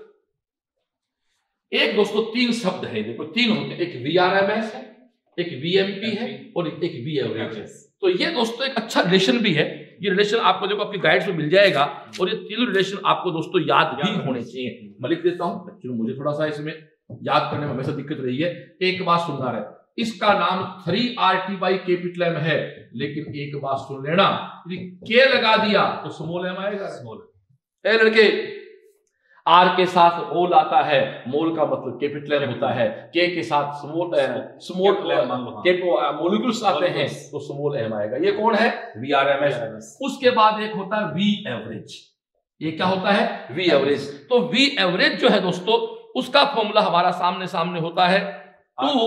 एक दोस्तों तीन शब्द है, देखो तीन होते हैं, एक वीआरएमएस है, एक वीएमपी है और एक वी एवरेज है। तो ये दोस्तों एक अच्छा रिलेशन भी है। ये रिलेशन आपको देखो आपकी गाइड्स में मिल जाएगा। और ये तीनों रिलेशन आपको दोस्तों याद भी होने चाहिए। मैं लिख देता हूं, एक्चुअली मुझे थोड़ा सा इसमें याद करने में हमेशा दिक्कत रही है। एक बात सुनना है, इसका नाम three R T by capital M है, लेकिन एक बात सुन लेना, यदि के लगा दिया तो स्मॉल एम आएगा। स्मॉल ए लड़के, आर के साथ मोल आता है, मोल का मतलब कैपिटल एम होता है। के के साथ स्मॉल स्मॉल मॉलिक्यूल्स आते हैं तो स्मॉल एम आएगा। ये कौन है? V R M S. उसके बाद एक होता है वी एवरेज। ये क्या होता है? V average. तो वी एवरेज जो है दोस्तों, उसका फॉर्मूला हमारा सामने सामने होता है टू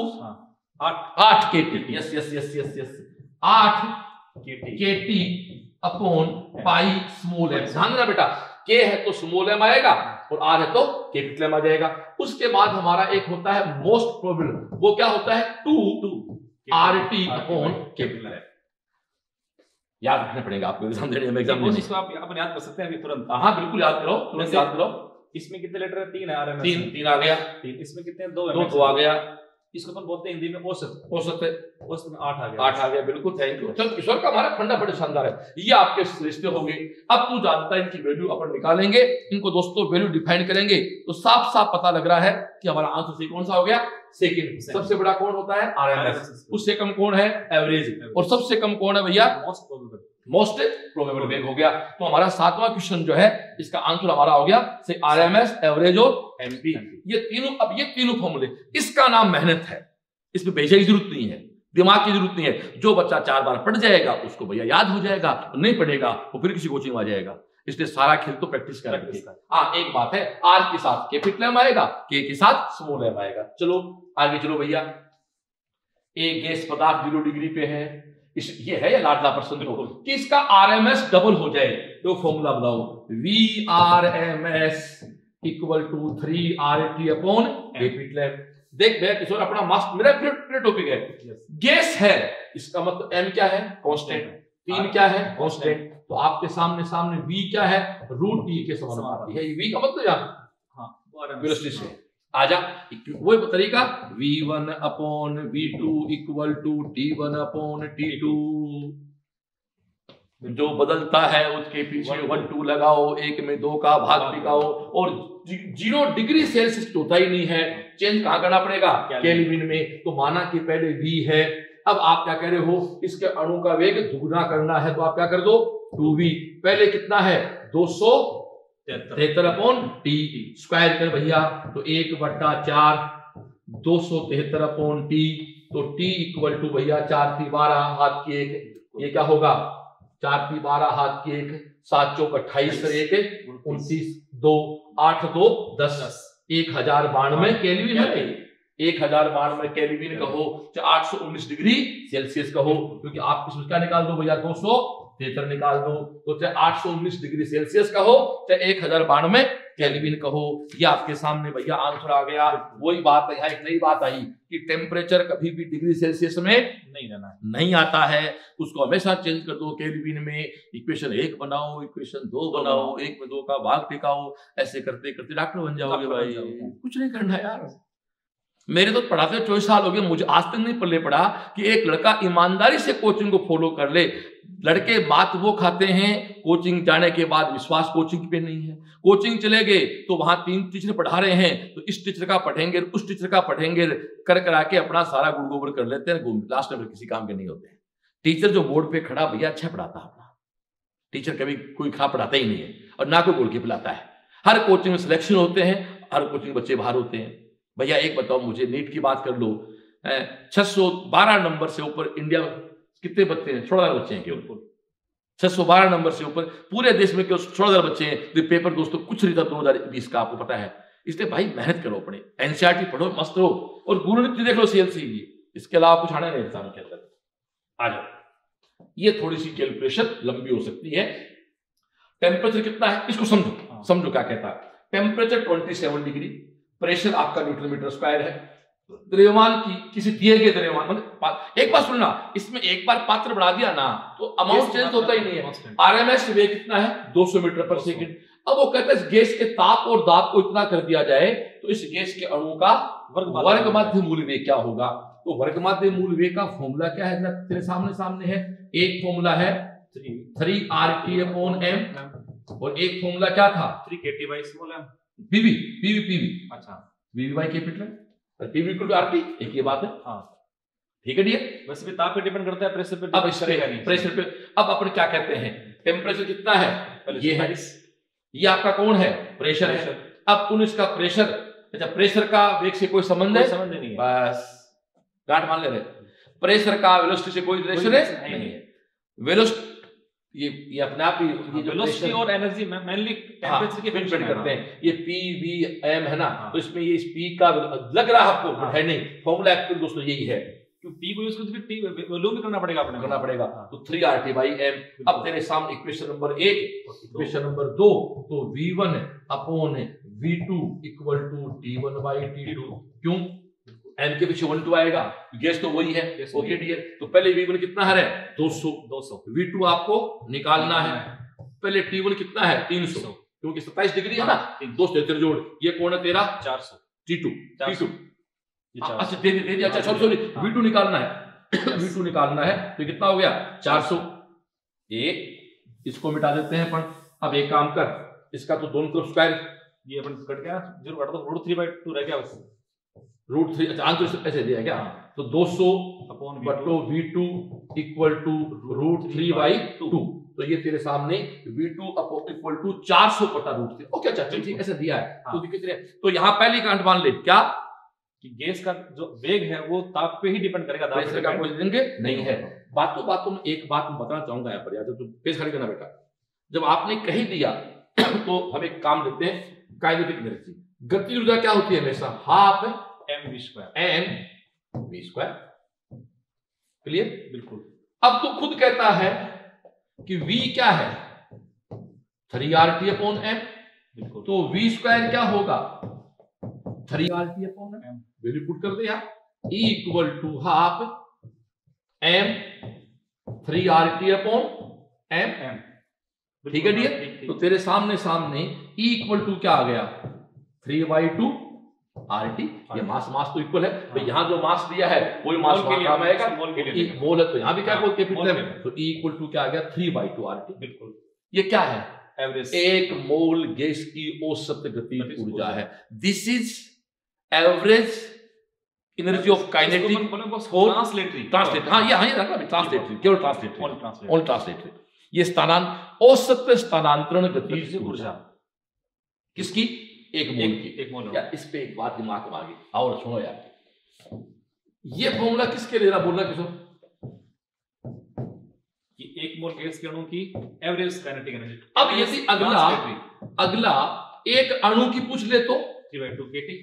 आठ K T. Yes yes yes yes yes आठ K T upon pi small m. ध्यान देना बेटा, के है तो स्मॉल एम आएगा और आर है तो कैपिटल एम आ जाएगा। उसके बाद हमारा एक होता है मोस्ट प्रोबेबल, वो क्या होता है? Two two R T upon capital M. याद रखना पड़ेगा आपको एग्जाम देने में। एग्जाम देने इसको आप अपन याद कर सकते हैं अभी तुरंत। हाँ बिल्कुल याद करो, तुरंत याद करो। इसमें कितने लेटर है? तीन है आर एम एस। तीन तीन आ गया। तीन। इसमें कितने? दो दो तो आ गया। इसको अपन बोलते हैं हिंदी में औसत। औसत है, औसत में आठ आ गया। आठ आ गया, बिल्कुल थैंक यू। चल किशोर का हमारा फंडा बड़े शानदार है। ये आपके रिश्ते हो गए। अब तू जानता है इनकी वैल्यू अपन निकालेंगे, इनको दोस्तों वैल्यू डिफाइन करेंगे तो साफ साफ पता लग रहा है कि हमारा आंसर सी कौन सा हो गया? सेकंड। सबसे बड़ा कौन होता है? आरएमएस। उससे कम कौन है? एवरेज। और सबसे कम कौन है भैया? Most probable. मोस्ट प्रोबेबल वेग हो गया। तो हमारा सातवां क्वेश्चन जो है इसका आंसर हमारा हो गया से आरएमएस, एवरेज और एमपी। ये तीनों, अब ये तीनों फॉर्मूले, इसका नाम मेहनत है, इसमें पैसे की जरूरत नहीं है, दिमाग की जरूरत नहीं है। जो बच्चा चार बार पढ़ जाएगा उसको भैया याद हो जाएगा, तो नहीं पढ़ेगा वो फिर किसी कोचिंग में आ जाएगा। इसलिए सारा खेल तो प्रैक्टिस कर रखिएगा। हाँ एक बात है, आर के साथ कैपिटल एम आएगा, के के साथ स्मॉल एम आएगा। चलो आगे चलो भैया। एक गैस पदार्थ जीरो डिग्री पे है, इस ये है या लाडला प्रश्न तो कि इसका आरएमएस डबल हो जाए तो फॉर्मूला बताओ। V R M S equal to three R T upon capital M. देख भैया किशोर, अपना मास्क मेरा प्रिय टॉपिक है, गैस है, इसका मतलब एम क्या है, कांस्टेंट, तीन क्या है, कांस्टेंट। तो आपके सामने सामने वी क्या है, रूट टी के समानुपाती है। ये वी का मतलब यार हाँ वेलोसिटी से आजा वही तरीका, V one upon V two equal to T one upon T two, जो बदलता है उसके पीछे वन टू लगाओ, एक में दो का भाग टिकाओ, और जीरो डिग्री सेल्सियस होता ही नहीं है, चेंज कहां करना पड़ेगा, केल्विन में। तो माना कि पहले वी है, अब आप क्या कह रहे हो, इसके अणु का वेग दुगना करना है, तो आप क्या कर दो, टू वी, पहले कितना है दो सौ तिहत्तर अपॉन टी, स्क्वायर कर भैया, तो एक बट्टा चार, दो सौ तिहत्तर अपॉन टी, तो टी इक्वल टू भैया चार थी बारह, हाथ की एक, ये क्या होगा, चार थी बारह हाथ की एक, सात चौक अट्ठाईस, एक उनतीस, दो आठ दो दस, एक हजार बानवे केल्विन है, एक हजार बानवे केल्विन कहो चाहे आठ सौ उन्नीस डिग्री सेल्सियस कहो, क्योंकि आप इसमें क्या निकाल दो भैया, दो सौ तिहत्तर निकाल दो, तो चाहे आठ सौ उन्नीस डिग्री सेल्सियस कहो चाहे एक हजार बानवे केल्विन कहो, ये आपके सामने भैया आंसर आ गया। वही बात है, यहाँ एक नई बात आई कि टेम्परेचर कभी भी डिग्री सेल्सियस में नहीं रहना है, नहीं आता है, उसको हमेशा चेंज कर दो केल्विन में। इक्वेशन एक बनाओ, इक्वेशन दो बनाओ, एक में दो का भाग टिकाओ, ऐसे करते करते डॉक्टर बन जाओगे भाई, कुछ नहीं करना यार। मेरे तो पढ़ाते चौबीस साल हो गए, मुझे आज तक नहीं पल्ले पड़ा कि एक लड़का ईमानदारी से कोचिंग को फॉलो कर ले। लड़के बात वो खाते हैं, कोचिंग जाने के बाद विश्वास कोचिंग पे नहीं है, कोचिंग चले गए तो वहां तीन टीचर पढ़ा रहे हैं, तो इस टीचर का पढ़ेंगे उस टीचर का पढ़ेंगे, कर करा के अपना सारा गुड़ गोबर कर लेते हैं, लास्ट में किसी काम के नहीं होते हैं। टीचर जो बोर्ड पे खड़ा भैया अच्छा पढ़ाता है, अपना टीचर कभी कोई खा पढ़ाता ही नहीं है, और ना कोई बोल के पिलाता है। हर कोचिंग में सिलेक्शन होते हैं, हर कोचिंग बच्चे बाहर होते हैं। भैया एक बताओ मुझे, नीट की बात कर लो, छह सौ बारह नंबर से ऊपर इंडिया कितने बच्चे हैं, सोलह हजार बच्चे हैं केवल, छह सौ बारह नंबर से ऊपर पूरे देश में केवल सोलह हजार बच्चे हैं। तो पेपर दोस्तों कुछ नहीं था दो हजार बीस का, आपको पता है। इसलिए भाई मेहनत करो, अपने एनसीईआरटी पढ़ो, मस्त रहो, और गुरुनित्य देख लो सीएलसी की, इसके अलावा कुछ आना नहीं एग्जाम के अंदर। आ जाओ, ये थोड़ी सी कैलकुलेशन लंबी हो सकती है। टेम्परेचर कितना है इसको समझो, समझो क्या कहता है। टेम्परेचर सत्ताईस डिग्री, प्रेशर आपका न्यूटन मीटर स्क्वायर है, द्रव्यमान की किसी दिए गए द्रव्यमान, मतलब एक बार सुनना, इसमें एक बार पात्र बढ़ा दिया ना तो अमाउंट चेंज होता ही नहीं है। आरएमएस वेग कितना है, दो सौ मीटर पर सेकंड। अब वो कहते हैं गैस के ताप और दाब को इतना कर दिया जाए तो इस गैस के अणु का वर्ग माध्य मूल वेग क्या होगा। तो वर्ग माध्य मूल वेग का फॉर्मूला क्या है, तेरे सामने सामने है। एक फॉर्मूला है three R T upon M, और एक फॉर्मूला क्या था, three K T by small M, PV PV PV अच्छा वीवी बाई कैपिटल, और पीवी इक्वल टू आरटी, एक ये बात है। हाँ ठीक है डियर, वैसे भी ताप पे डिपेंड करता है, प्रेशर पे। अब इस पे प्रेशर पे, अब अपन क्या कहते हैं, टेम्परेचर कितना है, ये है, ये आपका कौन है, प्रेशर है। अब तुम इसका प्रेशर, अच्छा प्रेशर का वेग से कोई संबंध है, संबंध नहीं है, बस गांठ मान ले रहे। प्रेशर का वेलोसिटी से कोई रिलेशन है नहीं है। वेलोसिटी ये ये अपने आप ही ये जो वेलोसिटी और एनर्जी मेनली टेम्परेचर के डिपेंड करते हैं। ये पी वी एम है ना, तो इसमें ये पी का लग रहा है आपको, है नहीं, फॉर्मूला एक्चुअल दोस्तों यही है। पी को यूज करके टी वॉल्यूम भी करना पड़ेगा, अपने करना पड़ेगा। तो three R T by M. अब तेरे सामने इक्वेशन नंबर एक, इक्वेशन नंबर दो, तो V one upon V two equal to T one by T two. क्यों, एम के पीछे वन टू आएगा, गैस तो वही है। ओके डियर, तो पहले वी वन कितना है, दो सौ, दो सौ वी टू आपको निकालना है। पहले टी वन कितना है, तीन सौ, क्योंकि सत्ताईस डिग्री है ना, दो सौ तिहत्तर जोड़, ये कौन है तेरा, चार सौ, टी टू टी टू अच्छा दे दे अच्छा सॉरी सॉरी वी टू निकालना है, वी टू निकालना है, तो कितना हो गया, चार सौ। ए इसको मिटा देते हैं अपन। अब एक काम कर, इसका तो दोनों तरफ स्क्वायर, ये अपन कट गया, जीरो काट दो, रूट थ्री बाई टू रह गया बस, रूट थ्री, अच्छा आंसर ऐसे दिया क्या, तो दो सौ बटो V two equal to root three by two. तो ये तेरे सामने वी टू इक्वल टू चार सौ बटा रूट थ्री। ओके अच्छा ठीक ऐसे दिया है। हाँ। तो कितने, तो यहाँ पहली गांठ मान ले क्या, कि गैस का जो वेग है वो ताप पे ही डिपेंड करेगा, प्रेशर का कोई देंगे नहीं है। बातों बातों में एक बात मैं बताना चाहूंगा यहाँ पर, यार जब तुम पेश खड़ी करना बेटा, जब आपने कही दिया तो हम एक काम लेते हैं, काइनेटिक एनर्जी, गति ऊर्जा क्या होती है हमेशा, half M V square, M V square. Clear, बिल्कुल। अब तो खुद कहता है कि v क्या है, three R T upon M, तो v स्क्वायर क्या होगा, three R T upon M. Value put कर दे यार, E equal to half M three R T upon M M, ठीक है डियर। तो तेरे सामने सामने E इक्वल टू क्या आ गया, three by two R T. ये मास मास तो इक्वल है, तो यहाँ जो मास दिया है वही मास वहां काम आएगा, मोल है तो यहाँ भी क्या बोलते हैं, तो E इक्वल टू क्या आ गया, three by two R T. बिल्कुल, ये क्या है, एवरेज, एक मोल गैस की औसत गतिज ऊर्जा है। This is average energy of kinetic for translatory, translate, हाँ ये हाँ ये रखना ट्रांसलेटरी, केवल ट्रांसलेटरी, ओनली ट्रांसलेटरी। ये स्थानांतरण, औसत स्थानांतरण गतिज ऊर्जा किसकी, एक मोल की, एक मोल। यार इस पे एक बात दिमाग में आ गई, और सुनो यार, ये फॉर्मूला किसके लिए बोलना किशोर, कि एक मोल गैस के अणु की एवरेज काइनेटिक एनर्जी। अब यदि अगला अगला एक अणु की पूछ ले तो three by two K T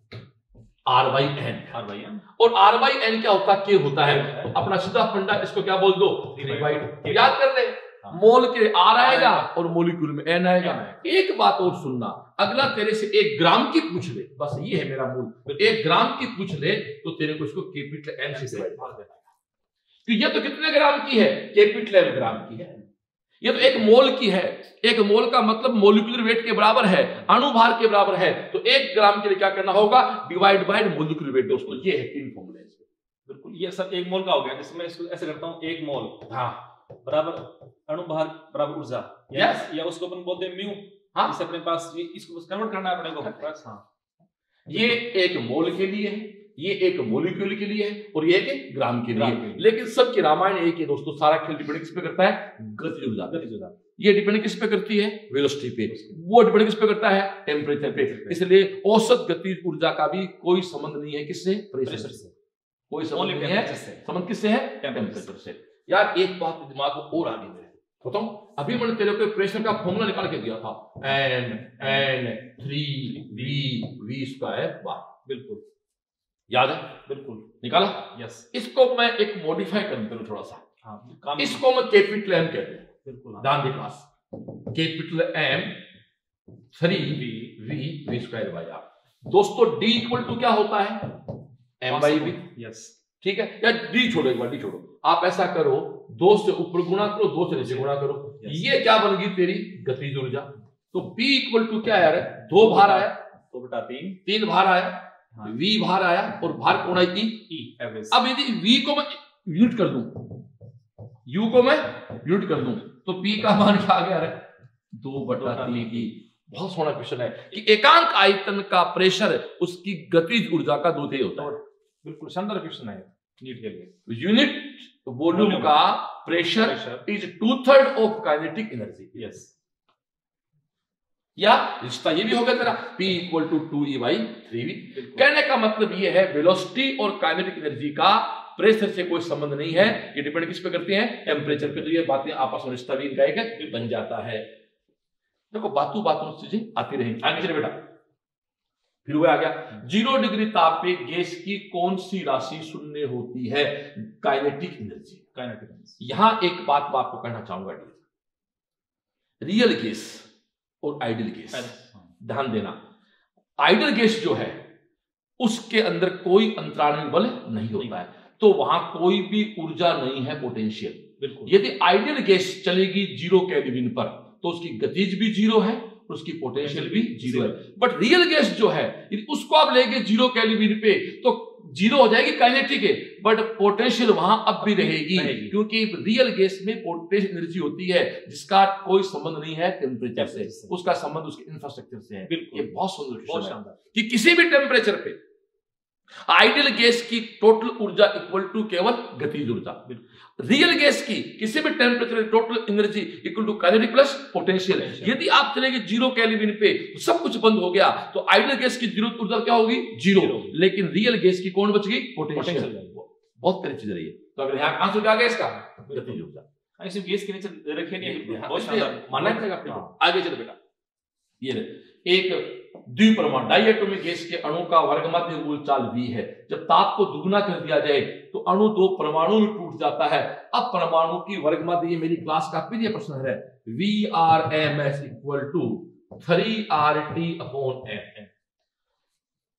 R by N, R by N, और आर बाई एन क्या होता है, के होता है, तो अपना सीधा फंडा इसको क्या बोल दो, थ्री बाई टू। याद कर ले, मोल के आर आएगा और मोलिक्यूल में एन आएगा। एक बात और सुनना, अगला तेरे से एक ग्राम की पूछ ले, बस ये है मेरा मूल, एक ग्राम की पूछ ले तो तेरे को इसको कैपिटल एम से डिवाइड कर देना, तो ये तो कितने ग्राम की है, कैपिटल एम ग्राम की है। ये तो एक मोल की है, एक मोल का मतलब मोलिकुलर वेट के बराबर है, अणुभार के बराबर है, तो एक ग्राम के लिए क्या करना होगा, डिवाइड बाय मोलिकुलर वेट। दोस्तों ये है तीन फॉर्मूले। बिल्कुल, ये सब एक मोल का हो गया, जिसमें इसको ऐसे करता हूं, एक मोल हाँ बराबर अणुभार बराबर ऊर्जा, यस, या उसको अपन बोलते हैं म्यू। हाँ, इसे अपने पास ये इसको कन्वर्ट करना है अपने को बस। हाँ, ये एक मोल के लिए है, ये एक मोलिक्यूल के लिए है, और ये एक ग्राम के लिए है। लेकिन सबकी रामायण एक ही दोस्तों, सारा खेल डिपेंड किस पे करता है, गतिज ऊर्जा। गतिज ऊर्जा ये डिपेंड किस पे करती है, वेलोसिटी पे, वो डिपेंड किस पे करता है, टेम्परेचर पे। इसलिए औसत गतिज ऊर्जा का भी कोई संबंध नहीं है किससे, प्रेशर से, कोई संबंध नहीं है, संबंध किससे है, टेम्परेचर से। यार एक बात दिमाग को और आगे में बताऊं, अभी मैंने तेरे को प्रेशर का फॉर्मूला निकाल के दिया था, N N three V V square bar. बिल्कुल याद है, बिल्कुल निकाला, यस। इसको मैं एक मॉडिफाई कर दूं थोड़ा सा, हाँ, इसको मैं कैपिटल एम कहते हैं। बिल्कुल, ध्यान दे class, capital M three V V V square by R. दोस्तों डी इक्वल टू क्या होता है, एम बाई वी, यस, ठीक है। या डी छोड़ो, एक बार डी छोड़ो, आप ऐसा करो, दो से ऊपर गुणा करो, दो से नीचे गुणा करो, ये क्या बन गई तेरी गतिज ऊर्जा। तो P इक्वल टू क्या यार, दो भार आया, दो बटा तीन, तीन भार आया, हाँ। V भार आया, और भार कौन है, E, एवरेज। अब यदि V को मैं यूनिट कर दूं, U को मैं यूनिट कर दूं, तो P का मान क्या आ गया, दो बटा तीन E। बहुत सोना क्वेश्चन है कि एकांक आयतन का प्रेशर उसकी गतिज ऊर्जा का दो तिहाई होता है। बिल्कुल शानदार क्वेश्चन है नीट के लिए। यूनिट वॉल्यूम का pressure is two third of kinetic energy, yes. या रिश्ता ये भी होगा तेरा, P equal to two E by three V. कहने का मतलब ये है वेलोसिटी और काइनेटिक एनर्जी का प्रेशर से कोई संबंध नहीं है, ये डिपेंड किस पे करते हैं, टेम्परेचर पे। तो ये बातें आपस में रिश्ता भी इनका एक बन जाता है। देखो बातों बातों चीजें आती रहेंगी। आगे चले बेटा, फिर वो आ गया, जीरो डिग्री ताप पे गैस की कौन सी राशि शून्य होती है, काइनेटिक एनर्जी। काइनेटिक एनर्जी, यहां एक बात मैं आपको कहना चाहूंगा, रियल गैस और आइडियल गैस, ध्यान देना। आइडियल गैस जो है उसके अंदर कोई अंतराणु बल नहीं होता है, तो वहां कोई भी ऊर्जा नहीं है, पोटेंशियल। बिल्कुल, यदि आइडियल गैस चलेगी जीरो केल्विन पर, तो उसकी गतिज भी जीरो है, उसकी पोटेंशियल भी जीरो है। बट रियल गैस जो है, यदि उसको आप लेंगे जीरो केल्विन पे, तो जीरो हो जाएगी काइनेटिक है, बट पोटेंशियल वहां अब भी रहेगी, रहेगी। क्योंकि रियल गैस में पोटेंशियल एनर्जी होती है जिसका कोई संबंध नहीं है टेम्परेचर से, उसका संबंध उसके इंफ्रास्ट्रक्चर से है। ये बहुत सुंदर, बहुत शानदार, कि किसी भी टेम्परेचर पे आइडियल गैस की टोटल ऊर्जा इक्वल टू केवल गतिज ऊर्जा, रियल गैस की किसी भी temperature total energy equal to kinetic plus potential. यदि आप चलेंगे जीरो केल्विन पे तो सब कुछ बंद हो गया, तो आइडियल गैस की जीरो ऊर्जा क्या होगी, जीरो, लेकिन रियल गैस की कौन बच गई, पोटेंशियल। बहुत प्यारी चीज रही है। तो अगर यहाँ आंसर क्या आ गया इसका, गतिज ऊर्जा। ऐसे गैस के नीचे रखे नहीं, बहुत शानदार मानना पड़ेगा आपको। आगे चलो बेटा, ये एक द्विपरमाणु डायटोमिक गैस के अणु का वर्गमध्य मूल चाल V है। जब ताप को दुगना कर दिया जाए तो अणु दो परमाणु में टूट जाता है। अब परमाणु की वर्गमध्य, ये मेरी क्लास का प्रिय प्रश्न है, V R M S equal to three R T upon M.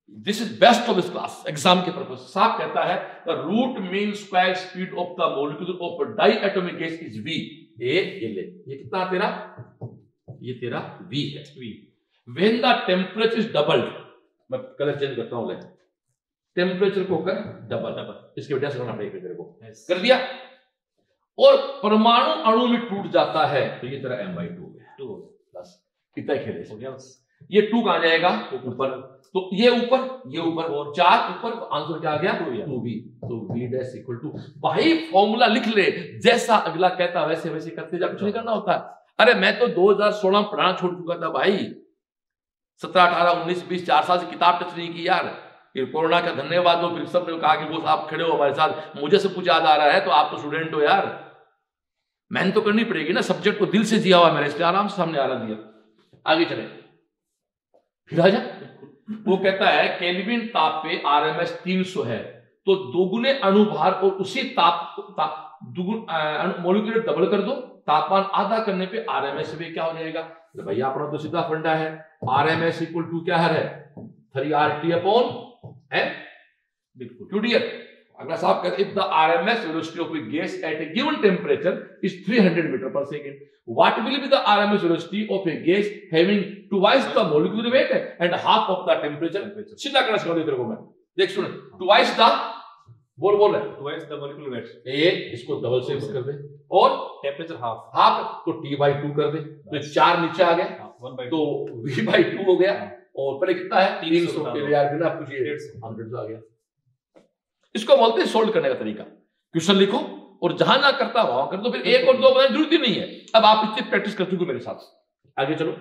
This is best of this class exam के पर्पज। साफ कहता है the root mean square speed of the molecule of diatomic gas is v। ए ये ले, ये कितना तेरा, ये तेरा v है। v when the temperature is doubled, मैं कलर चेंज करता हूं, ले टेम्परेचर को कर डबल डबल, इसके वजह से करना पड़ेगा तेरे को, yes. कर दिया। और परमाणु अणु में टूट जाता है तो ये तेरा m by टू है, टू बस इतना खेले हो गया बस। ये टू कहां जाएगा ऊपर, तो ये ऊपर ये ऊपर और चार ऊपर, तो आंसर क्या आ गया टू बी। तो v डैश इक्वल टू, भाई फॉर्मूला लिख ले, जैसा अगला कहता वैसे वैसे करते जा, कुछ नहीं करना होता। अरे मैं तो दो हज़ार सोलह में पढ़ाना छोड़ चुका था भाई, सत्रह अठारह उन्नीस बीस चार साल से किताब टच नहीं की यार। फिर कोरोना का धन्यवाद दो, फिर सबने कहा कि वो आप खड़े हो हमारे साथ, मुझे से कुछ याद आ रहा है, तो आप तो स्टूडेंट हो यार, मेहनत तो करनी पड़ेगी ना, सब्जेक्ट को दिल से जिया हुआ मेरे, इसलिए आराम से सामने आ रहा दिया। आगे चले फिर आ जा, वो कहता है केल्विन ताप पे आरएमएस तीन सौ है, तो दोगुने अणुभार और उसी ताप, ताप दुगुन मॉलिक्यूल डबल कर दो, तापमान आधा करने पे आरएमएस भी क्या हो जाएगा। तो भैया अपना तो सीधा फंडा है, आरएमएस इक्वल टू क्या है, three R T upon M, बिल्कुल टू डियर। अगला साहब कहते हैं if the RMS velocity of a gas at a given temperature is three hundred metre per second, what will be the RMS velocity of a gas having twice the molecular weight and half of the temperature. सीधा करना सिखा दे तेरे को मैं, देख सुन, twice the, बोल बोल रहे ट्वाइस द मॉलिक्यूलर वेट, ए इसको डबल से कर दे, और टेम्परेचर हाफ, हाफ तो टी बाई टू कर दे, तो चार नीचे आ गया, तो वी बाई टू हो गया, और पहले कितना है तीन सौ के लिए यार बिना पूछिए हंड्रेड आ गया। इसको बोलते हैं सोल्व करने का तरीका। क्वेश्चन लिखो और जहां ना करता वहां कर दो, फिर एक और दो बनाने की जरूरत ही नहीं है। अब आप इतनी प्रैक्टिस कर चुके मेरे साथ, आगे चलो।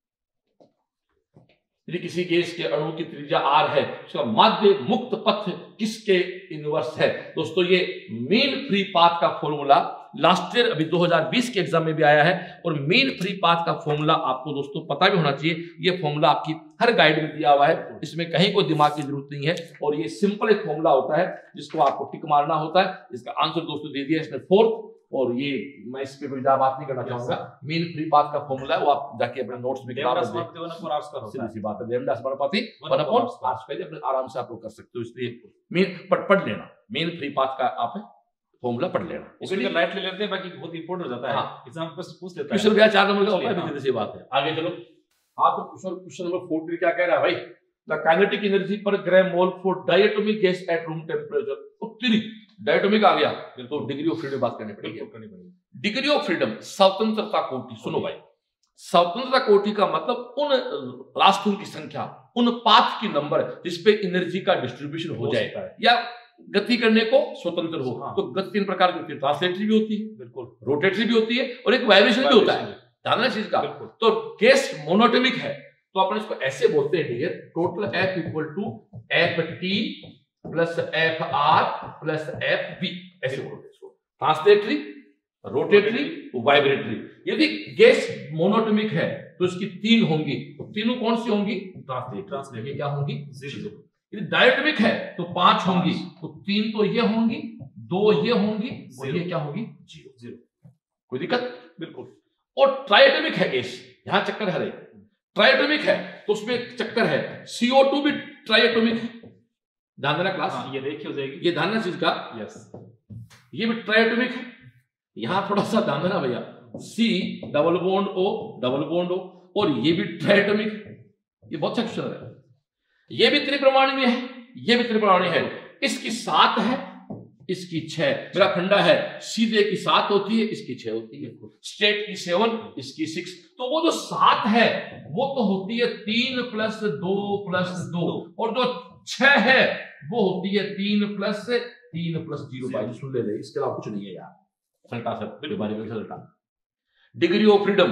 यदि किसी गैस के अणु की त्रिज्या r है, उसका माध्य मुक्त पथ किसके इनवर्स है। दोस्तों ये मीन फ्री पाथ का फॉर्मूला लास्ट ईयर अभी दो हज़ार बीस के एग्जाम में भी आया है, और मीन फ्री पाथ का फॉर्मूला आपको दोस्तों पता भी होना चाहिए। ये फॉर्मूला आपकी हर गाइड में दिया हुआ है, इसमें कहीं कोई दिमाग की जरूरत नहीं है, और ये सिंपल एक फॉर्मूला होता है जिसको आपको टिक मारना होता है। इसका आंसर दोस्तों दे दिया इसने फोर्थ, और ये मैं इस पे कोई ज्यादा बात नहीं करना चाहूंगा। मीन फ्री पाथ का फॉर्मूला है, वो आप जाके अपने नोट्स में किताब में सीधी सी बात है, लेमडा समानुपाती वन अपॉन आर स्क्वायर, अपने आराम से आप लोग कर सकते हो। इसलिए मीन पढ़ पढ़ लेना, मीन फ्री पाथ का आप फॉर्मूला पढ़ लेना, इसमें लाइट ले लेते हैं, बाकी बहुत इंपॉर्टेंट हो जाता है। हाँ। एग्जाम में पूछ लेता है, क्वेश्चन भैया चार नंबर का होता है, सीधी सी बात है। आगे चलो, हाँ तो क्वेश्चन क्वेश्चन नंबर फोर्टी क्या कह रहा है भाई, the kinetic energy per gram mole for diatomic gas at room temperature. तो तेरी डायटोमिक आ गया, तो डिग्री ऑफ फ्रीडम बात करनी पड़ेगी। डिग्री ऑफ फ्रीडम, स्वतंत्रता कोटि। सुनो भाई, स्वतंत्रता कोटि का मतलब उन रास्तों की संख्या, उन पाथ की नंबर जिसपे एनर्जी का डिस्ट्रीब्यूशन हो जाए या गति करने को स्वतंत्र हो। हाँ। तो गति तीन प्रकार की होती है, ट्रांसलेटरी भी होती है, बिल्कुल, रोटेटरी भी होती है, और एक वाइब्रेशन भी होता है, ध्यान रखना चीज का। तो गैस मोनोटोमिक है, तो अपन इसको ऐसे बोलते हैं dear, total F equal to F T plus F R plus F B, ऐसे बोलते हैं इसको। Translatory, rotatory, vibratory. यदि गैस मोनोटोमिक है तो इसकी तीन होंगी, तो तीनों कौन सी होंगी, ट्रांसलेटरी। ट्रांसलेटरी क्या होंगी, जीरो। यदि डायटोमिक है तो पांच होंगी, तो तीन तो ये होंगी, दो ये होंगी, और ये क्या होगी, जीरो। जीरो, कोई दिक्कत, बिल्कुल। और ट्राइएटोमिक है गैस, यहां चक्कर है, ट्राइएटोमिक है तो उसमें चक्कर है, सी ओ टू भी ट्राइएटोमिक है, ध्यान देना क्लास। हाँ, ये देखिए हो जाएगी, ये ध्यान देना चीज का, यस, ये भी ट्राइएटोमिक है। यहां थोड़ा सा ध्यान देना भैया, C double bond O double bond O, और ये भी ट्राइएटोमिक है। ये बहुत अच्छा क्वेश्चन है। ये भी त्रिपरमाणु है, ये भी त्रिपरमाणु है। इसकी सात है, इसकी छह। मेरा फंडा है सीधे की सात होती है, इसकी छह होती है, स्ट्रेट की सेवन, इसकी सिक्स। तो वो जो सात है वो तो होती है तीन प्लस दो प्लस दो, और जो छह है वो होती है तीन प्लस तीन प्लस जीरो। भाई सुन ले रहे, इसके अलावा कुछ नहीं है यार, सल्टा सब बारे में सल्टा। डिग्री ऑफ फ्रीडम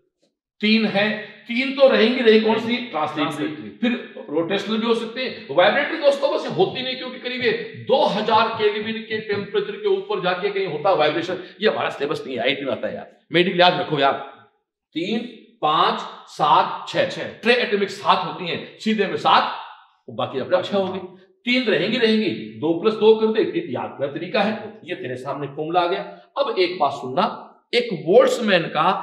तीन है, तीन तो रहेंगी रही, कौन सी, ट्रांसलेटरी। फिर रोटेशनल भी हो सकते हैं, वाइब्रेटरी दोस्तों बस होती नहीं, क्योंकि करीब दो हज़ार केल्विन के टेम्परेचर के ऊपर जाके कहीं होता है वाइब्रेशन। ये हमारा सिलेबस नहीं है, आईटी में आता है यार, मेडिकल याद रखो यार। तीन, पांच, सात, छह, छह ट्रे एटॉमिक सात होती हैं, सीधे में सात, बाकी अपने छह होगी। तीन रहेंगी रहेंगी, दो प्लस दो कर दे, याद का तरीका है। ये तेरे सामने फॉर्मूला आ गया। अब एक बात सुनना, एक बोल्ट्जमैन का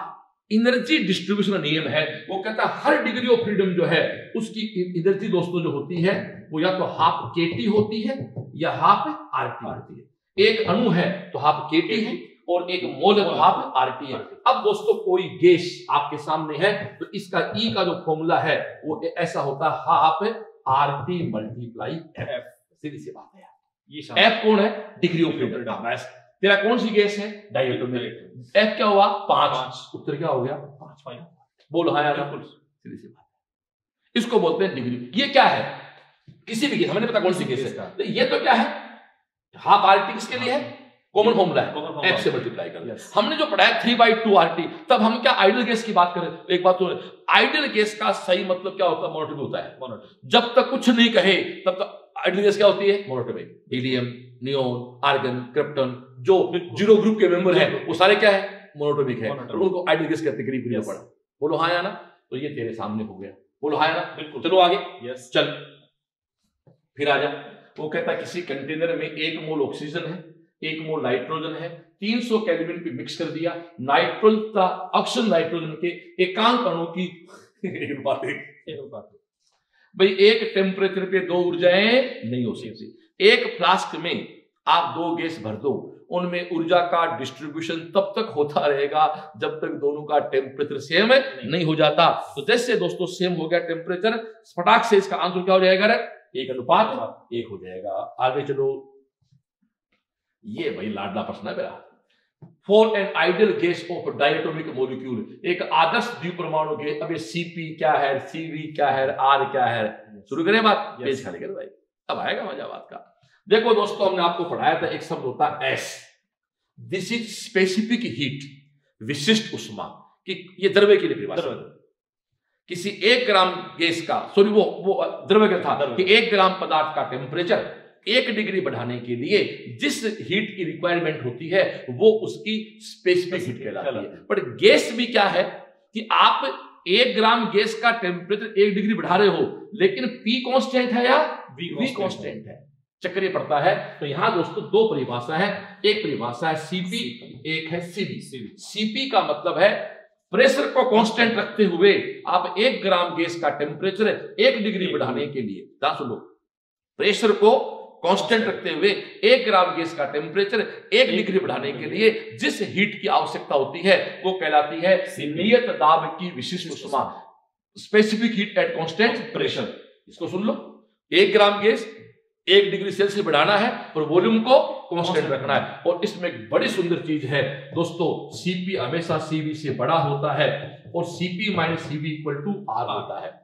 एनर्जी डिस्ट्रीब्यूशन का नियम है, वो कहता है हर डिग्री ऑफ फ्रीडम जो है उसकी एनर्जी दोस्तों जो होती है वो या तो हाफ केटी होती है या हाफ आरटी होती है। एक अणु है तो हाफ केटी है और एक मोल है तो हाफ आरटी है। अब दोस्तों कोई गैस आपके सामने है तो इसका ई का जो फॉर्मूला है वो ऐसा होता है हाफ आरटी मल्टीप्लाई एफ। सीधी सी बात है, ये एफ कौन है? Degree of freedom. तेरा कौन सी गैस है? डायटोमिक। एफ क्या हुआ? पांच। उत्तर क्या हो गया? पांच। पांच बोलो हाँ यार, सीधी सी बात। इसको बोलते हैं डिग्री। ये क्या है? किसी भी गैस, हमें नहीं पता कौन सी गैस है, तो ये तो क्या है? हाफ आरटी किसके लिए है? कॉमन फॉर्मूला है, एफ से मल्टीप्लाई कर। yes. हमने जो पढ़ाया थ्री बाई टू आरटी, तब हम क्या आइडियल गैस की बात करें तो एक बात तो आइडियल गैस का सही मतलब क्या होता है? मोनोटोमिक होता है। मोनोटोमिक। जब तक कुछ नहीं कहे तब तक आइडियल गैस क्या होती है? Monatomic. Helium, neon, argon, krypton जो जीरो ग्रुप के मेंबर हैं वो सारे क्या है? मोनोटोमिक है, तो उनको आइडियल गैस कहते हैं। करीब करीब पढ़ा। बोलो हाँ या ना? तो ये तेरे सामने हो गया। बोलो हाँ या ना? बिल्कुल। चलो आगे। यस चल फिर आ जा। वो कहता है किसी कंटेनर में एक मोल ऑक्सीजन है, एक मोल नाइट्रोजन है, तीन सौ केल्विन पे मिक्स कर दिया। नाइट्रोजन का ऑक्सीजन नाइट्रोजन के एकांक अणु की एक बात एक बात भाई एक टेम्परेचर पे दो ऊर्जाएं नहीं हो सकती। एक फ्लास्क में आप दो गैस भर दो, उनमें ऊर्जा का डिस्ट्रीब्यूशन तब तक होता रहेगा जब तक दोनों का टेम्परेचर सेम नहीं, नहीं हो जाता। तो जैसे दोस्तों सेम हो गया टेम्परेचर, फटाक से इसका आंसर क्या हो जाएगा? एक अनुपात एक हो जाएगा। आगे चलो। ये भाई लाडला प्रश्न है मेरा। For an ideal gas of diatomic molecule, एक आदर्श द्विपरमाणु गैस। अब ये सीपी क्या है, सीवी क्या है, आर क्या है? शुरू करें बात? पेज खाली करें भाई, अब आएगा मजा बात का। देखो दोस्तों हमने आपको पढ़ाया था एक शब्द होता है S. This is specific heat, विशिष्ट उष्मा। कि ये द्रव्य के लिए परिभाषा। किसी एक ग्राम गैस का, सॉरी वो वो द्रव्य का था कि एक ग्राम पदार्थ का टेम्परेचर एक डिग्री बढ़ाने के लिए जिस हीट की रिक्वायरमेंट होती है वो उसकी स्पेसिफिक हीट कहलाती है। पर गैस भी क्या है कि आप एक ग्राम गैस का टेम्परेचर एक डिग्री बढ़ा रहे हो लेकिन पी कांस्टेंट है या वी कांस्टेंट है, चक्कर पड़ता है। तो यहां दोस्तों दो परिभाषा है, एक परिभाषा है सीपी, एक है सीवी। सीपी का मतलब है प्रेशर को कांस्टेंट रखते हुए आप एक ग्राम गैस का टेम्परेचर एक डिग्री बढ़ाने के लिए, ध्यान सुनो, प्रेशर को कांस्टेंट रखते हुए एक ग्राम गैस का टेम्परेचर एक डिग्री बढ़ाने के लिए जिस हीट की आवश्यकता होती है वो कहलाती है नियत दाब की विशिष्ट उष्मा, specific heat at constant pressure. इसको सुन लो, एक ग्राम गैस एक डिग्री सेल्सियस बढ़ाना है और वॉल्यूम को कांस्टेंट रखना है। और इसमें एक बड़ी सुंदर चीज है दोस्तों, सीपी हमेशा सीवी से बड़ा होता है और CP minus CV equal to R होता है।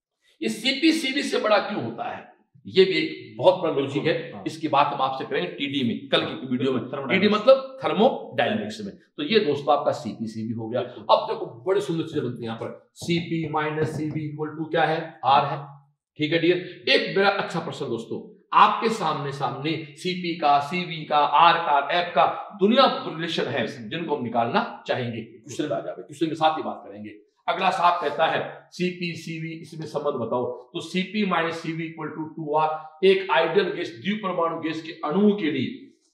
ये सीपी सीवी से बड़ा क्यों होता है? ये भी एक बहुत बड़ा लॉजिक है, इसकी बात हम आपसे करेंगे टीडी में, कल की वीडियो में। टीडी मतलब थर्मोडायनेमिक्स में। तो ये दोस्तों आपका सीपी सीवी हो गया। अब देखो बड़ी सुंदर चीजें बनती है यहाँ पर, CP minus CV equal to क्या है? आर है। ठीक है डियर। एक बड़ा अच्छा प्रश्न दोस्तों, आपके सामने सामने सीपी का, सीवी का, आर का, एफ का दुनिया रिलेशन है जिनको हम निकालना चाहेंगे। क्वेश्चन आ जाए, क्वेश्चन के साथ ही बात करेंगे। अगला साहब कहता है सीपी सीवी, इसमें संबंध बताओ। तो CP minus CV equal to two R. एक आइडियल गैस द्विपरमाणु गैस के अणुओं के लिए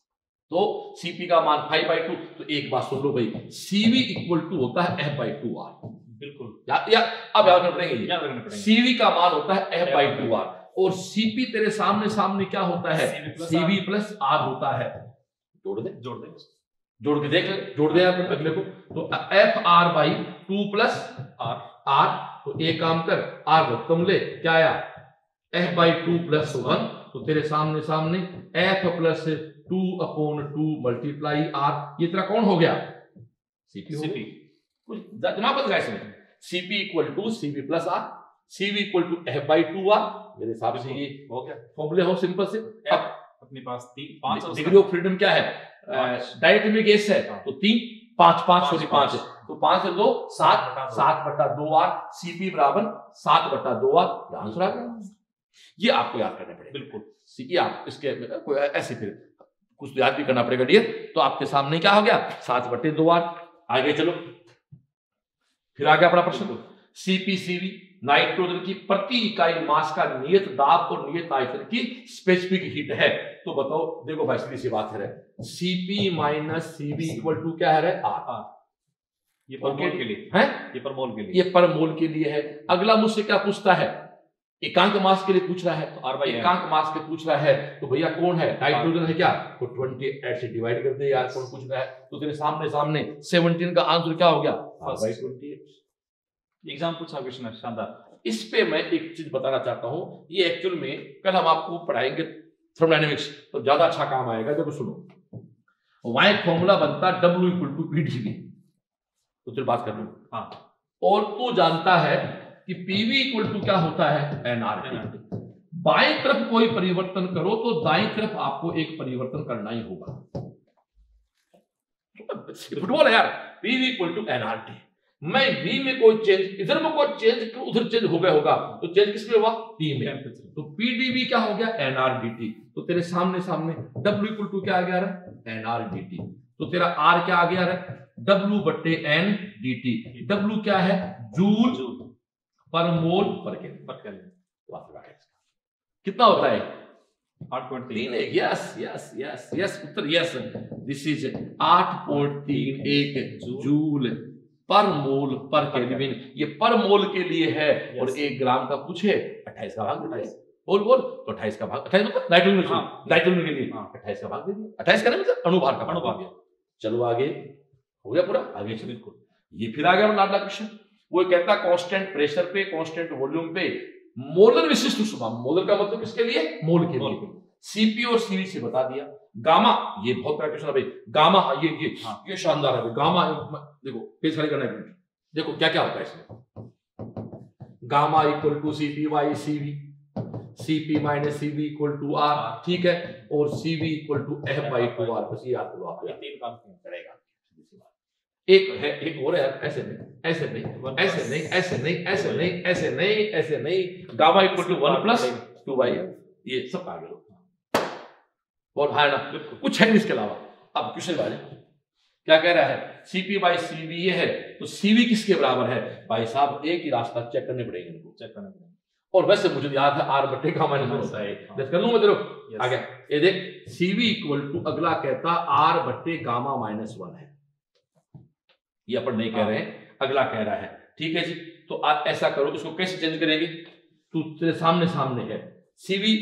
तो सीपी का मान फाइव बाई टू। तो एक बात सुन लो भाई, सीवी इक्वल टू होता है एफ बाई टू आर। बिल्कुल या, या अब याद रखेंगे, सीवी का मान होता है एफ बाई टू आर और सीपी तेरे सामने सामने क्या होता है? सीवी प्लस आर होता है। जोड़ दे जोड़ दे जोड़ के देख ले, जोड़ दे आप अगले को। तो F R by two plus R R. तो एक काम कर, आर रकम ले, क्या आया? F by two plus one. तो तेरे सामने सामने F plus two upon two multiply R. ये तेरा कौन हो गया? सीपी। सीपी कुछ दिमाग बदल गया इसमें। CP equal to CV plus R, CV equal to F by two R. मेरे हिसाब से ये हो गया, फॉर्मूले हो सिंपल से। अब अपने पास तीन पांच डिग्री ऑफ फ्रीडम क्या है? डायटोमिक गैस है तो तीन, पांच पांच सॉरी पांच है तो पांच से दो सात, सात बटा दो आर। सीपी बराबर सात बटा दो आर। आंसर आ गया। ये आपको याद करना पड़ेगा। बिल्कुल सीपी आप इसके कोई ऐसे फिर कुछ तो याद भी करना पड़ेगा डियर। तो आपके सामने क्या हो गया? सात बटे दो आर। आगे चलो, फिर आ गया अपना प्रश्न। सीपी सीवी नाइट्रोजन की प्रति इकाई मास का नियत दाब और नियत आयतन की स्पेसिफिक हीट है। तो बताओ, देखो भाई सीधी सी बात है, CP minus CV equal to क्या है? आर। ये पर मोल के लिए है, ये पर मोल के लिए, ये पर मोल के लिए है। अगला मुझसे क्या पूछता है, एकांक मास के लिए पूछ रहा है, आर बाई एकांक मास के पूछ रहा है तो भैया कौन है, नाइट्रोजन है क्या, तो अट्ठाईस से डिवाइड कर दे यार, कौन पूछ रहा है, तो तेरे सामने सामने सत्रह का आंसर क्या हो गया, आर बाई अट्ठाईस। एग्जाम पूछा क्वेश्चन है, शानदार। इस पे मैं एक चीज बताना चाहता हूं, ये एक्चुअल में कल हम आपको पढ़ाएंगे थर्मोडायनेमिक्स, तो ज्यादा अच्छा काम आएगा। देखो सुनो, वाई फॉर्मूला बनता है W equal to P D V, तो चल बात कर लो। हाँ, और तू जानता है कि पीवी इक्वल टू क्या होता है, एनआरटी। बाएं तरफ कोई परिवर्तन करो तो दाएं तरफ आपको एक परिवर्तन करना ही होगा। फुटबॉल है यार, पीवी इक्वल टू एनआरटी। मैं वी में कोई चेंज, इधर में कोई चेंज, उधर चेंज हो गया होगा, तो चेंज किसमें हुआ, टी में, तो पीडीवी क्या हो गया, एनआरडीटी। तो तेरे सामने सामने डब्ल्यू इक्वल टू क्या आ गया है, एनआरडीटी। तो तेरा आर क्या आ गया है, डब्ल्यू बट्टे एन डी टी। डब्ल्यू क्या है, जूल पर मोल पर केल्विन। कितना होता है, आठ पॉइंट तीन। यस यस यस यस उत्तर यस, दिस इज आठ पॉइंट तीन एक जूल पर मोल पर केल्विन। ये पर मोल के लिए है, और एक ग्राम का पूछे अट्ठाईस का भाग अट्ठाईस, बोल बोल तो अट्ठाईस का भाग, अट्ठाईस मतलब नाइट्रोजन में, हाँ, नाइट्रोजन के लिए अट्ठाईस का भाग दे दिया, अट्ठाईस का नहीं मतलब अणुभार का अणुभार। चलो आगे, हो गया पूरा, आगे चलो। बिल्कुल, ये फिर आ गया लाडला क्वेश्चन। वो कहता कांस्टेंट प्रेशर पे, कांस्टेंट वॉल्यूम पे मोलर विशिष्ट ऊष्मा, मोलर का मतलब किसके लिए, मोल के लिए। सीपी और सीवी से बता दिया। गामा, ये बहुत बड़ा क्वेश्चन है भाई, गामा ये ये हाँ, ये शानदार है गामा। देखो पेज खाली करना है, देखो क्या क्या होता है इसमें। Gamma equal to C P by C V, C P minus C V equal to R, ठीक है, और C V equal to F by two R. बस ये याद करो आप, तीन काम करेगा। एक है, एक और है, ऐसे नहीं ऐसे नहीं ऐसे नहीं ऐसे नहीं ऐसे नहीं ऐसे नहीं ऐसे नहीं, gamma equal to one plus two by, ये सब आ गया। और है ना, कुछ है नहीं इसके अलावा। अब क्वेश्चन वाले क्या कह रहा है, सीपी बाई सीवी ये है, तो सीवी किसके बराबर है, भाई साहब एक ही रास्ता चेक करने पड़ेंगे इनको, चेक करने पड़ेंगे। और वैसे मुझे याद है आर बट्टे का माइनस होता है, जैसे कर लूं मैं तेरे को आ गया। ये देख सीवी इक्वल टू, अगला कहता आर बट्टे गामा माइनस वन है, ये अपन नहीं कह रहे हैं, अगला कह रहा है, ठीक है जी। तो आप ऐसा करो, इसको कैसे चेंज करेंगे, तू तेरे सामने सामने है, सीवी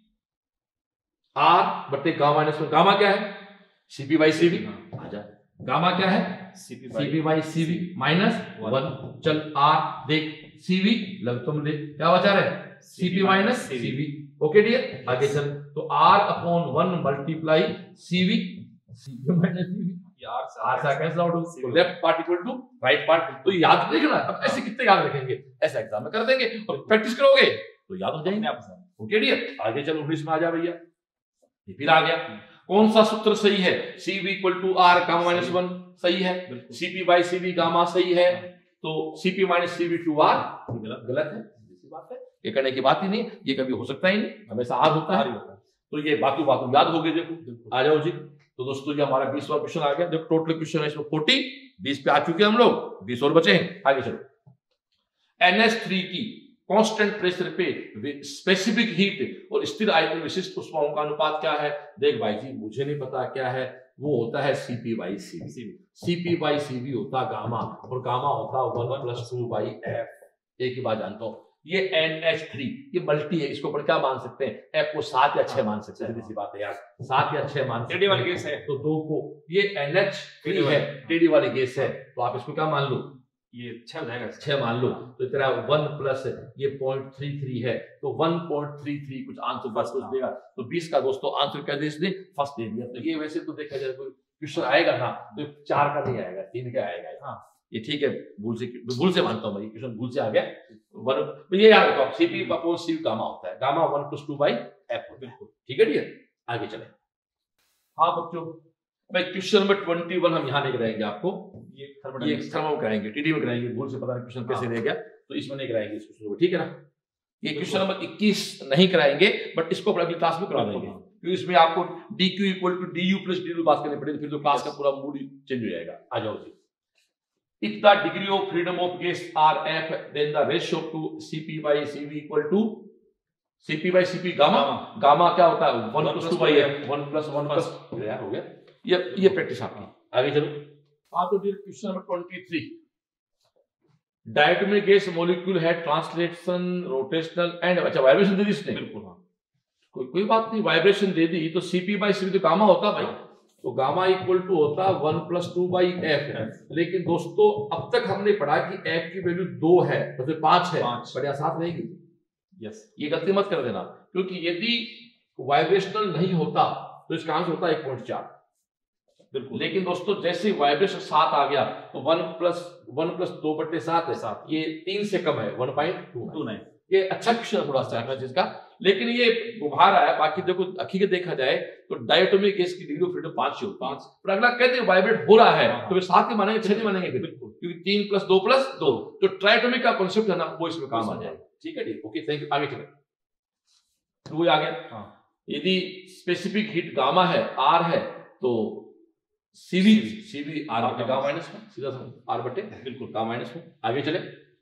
आर बट्टे गामा माइनस वन। गामा क्या है, सीपी बाई सीवी, आजा, गामा क्या है, CP by CV minus one. चल आर देख, सीवी लग तुम ले, क्या बचा रहे, CP minus CV. Okay dear, आगे चल, तो R upon one multiply CV, CP minus CV, R सा कैंसिल आउट, तो left part equal to right part. तो याद रखना, अब ऐसे कितने याद रखेंगे, ऐसा एग्जाम में कर देंगे, और प्रैक्टिस करोगे तो याद हो जाएंगे आप। ओके डियर, आगे चलो, उन्नीस में आ जा भैया। ये फिर आ गया, कौन सा सूत्र सही है, C V equal to R gamma minus one सही है, सीपी बाई सीवी गामा सही है, तो CP minus CV to R गलत गलत है, ऐसी बात है, ये करने की बात ही नहीं, ये कभी हो सकता ही नहीं, हमेशा आर होता है। तो ये बातों बातों याद हो गए, देखो आ जाओ जी। तो दोस्तों ये हमारा बीसवां क्वेश्चन आ गया, देखो टोटल क्वेश्चन है इसमें फोर्टी, बीस पे आ चुके हम लोग, बीस और बचे हैं। आगे चलो, एन एच थ्री की कांस्टेंट प्रेशर पे स्पेसिफिक हीट और स्थिर आयतन विशिष्ट ऊष्माओं का अनुपात क्या है। देख भाई जी, मुझे नहीं पता क्या है, वो होता है CP by CV. CP by CV होता गामा, और गामा होता one plus two by F. एक ही बात जानता हूँ, ये एन एच थ्री ये मल्टी है, इसको क्या मान सकते हैं, एफ को सात या छह मान सकते हैं, सीधी सी बात है यार, सात या छह मान सकते हैं। वाली गैस है तो दो को, ये एन एच थ्री है, टेडी वाली गैस है, तो आप इसको क्या मान लो, ये छह हो जाएगा, छह मान लो। तो तेरा वन प्लस ये पॉइंट थ्री थ्री है, तो वन पॉइंट थ्री थ्री कुछ आंसर बस कुछ देगा, तो बीस का दोस्तों आंसर क्या दे, इसने फर्स्ट दे दिया। तो ये वैसे तो देखा जाए कोई क्वेश्चन आएगा ना, तो चार का नहीं आएगा, तीन का आएगा। हाँ ये ठीक है, भूल से भूल से मानता हूँ भाई, क्वेश्चन भूल से आ गया। वन ये याद रखो, सीपी अपॉन सी गामा होता है, gamma one plus two by F, बिल्कुल ठीक है डियर। आगे चले, हाँ बच्चों भाई क्वेश्चन नंबर ट्वेंटी वन हम यहाँ नहीं कराएंगे आपको, ये थर्मो कराएंगे, टीडी में कराएंगे, भूल से पता नहीं क्वेश्चन कैसे रह गया, तो इसमें नहीं कराएंगे इस क्वेश्चन को, ठीक है ना। ये क्वेश्चन नंबर इक्कीस नहीं कराएंगे, बट इसको अगली क्लास में करा देंगे, क्योंकि इसमें आपको D Q equal to D U plus D U बात करनी पड़ेगी, फिर तो क्लास का पूरा मूड चेंज हो जाएगा। आ जाओ जी। If the degree of freedom of gas are F, then the ratio to C P by C V equal to C P by C P gamma, gamma क्या होता है one plus two by F, one plus one plus हो गया। ये ये practice आपकी, आगे चलो। हाँ तो question number twenty three, diatomic gas molecule है ट्रांसलेशन रोटेशनल एंड, अच्छा वाइब्रेशन दे दी इसने, बिल्कुल हाँ, कोई कोई बात नहीं, वाइब्रेशन दे दी तो सीपी बाई सीपी तो गामा होता भाई, तो गामा इक्वल टू होता one plus two by F. लेकिन दोस्तों अब तक हमने पढ़ा कि एफ की वैल्यू दो है तो फिर पांच है, बढ़िया साथ रहेगी। यस, ये गलती मत कर देना, क्योंकि यदि वाइब्रेशनल नहीं होता तो इसका आंसर होता है एक पॉइंट चार। बिल्कुल, लेकिन दोस्तों जैसे वाइब्रेशन सात आ गया तो वन प्लस वन प्लस दो बट्टे सात है, सात, ये तीन से कम है, वन पॉइंट टू नाइन। ये अच्छा क्वेश्चन थोड़ा सा है जिसका, लेकिन ये उभार आया। बाकी देखो हकीकत देखा जाए तो डायटोमिक गैस की डिग्री ऑफ फ्रीडम पांच ही होती है, पर अगला कहते हैं वाइब्रेट हो रहा है तो वे सात ही मानेंगे, छह नहीं मानेंगे फिर, क्योंकि तीन प्लस दो प्लस दो, तो ट्राइटोमिक का कॉन्सेप्ट है ना वो इसमें काम आ जाएगा। ठीक है ठीक, ओके थैंक यू। आगे चले, वो आ गया। यदि स्पेसिफिक हीट गामा है, आर है, तो सीवी सीवी आर बटे गामा माइनस में, सीधा आर बटे बिल्कुल गामा माइनस में। आगे चले,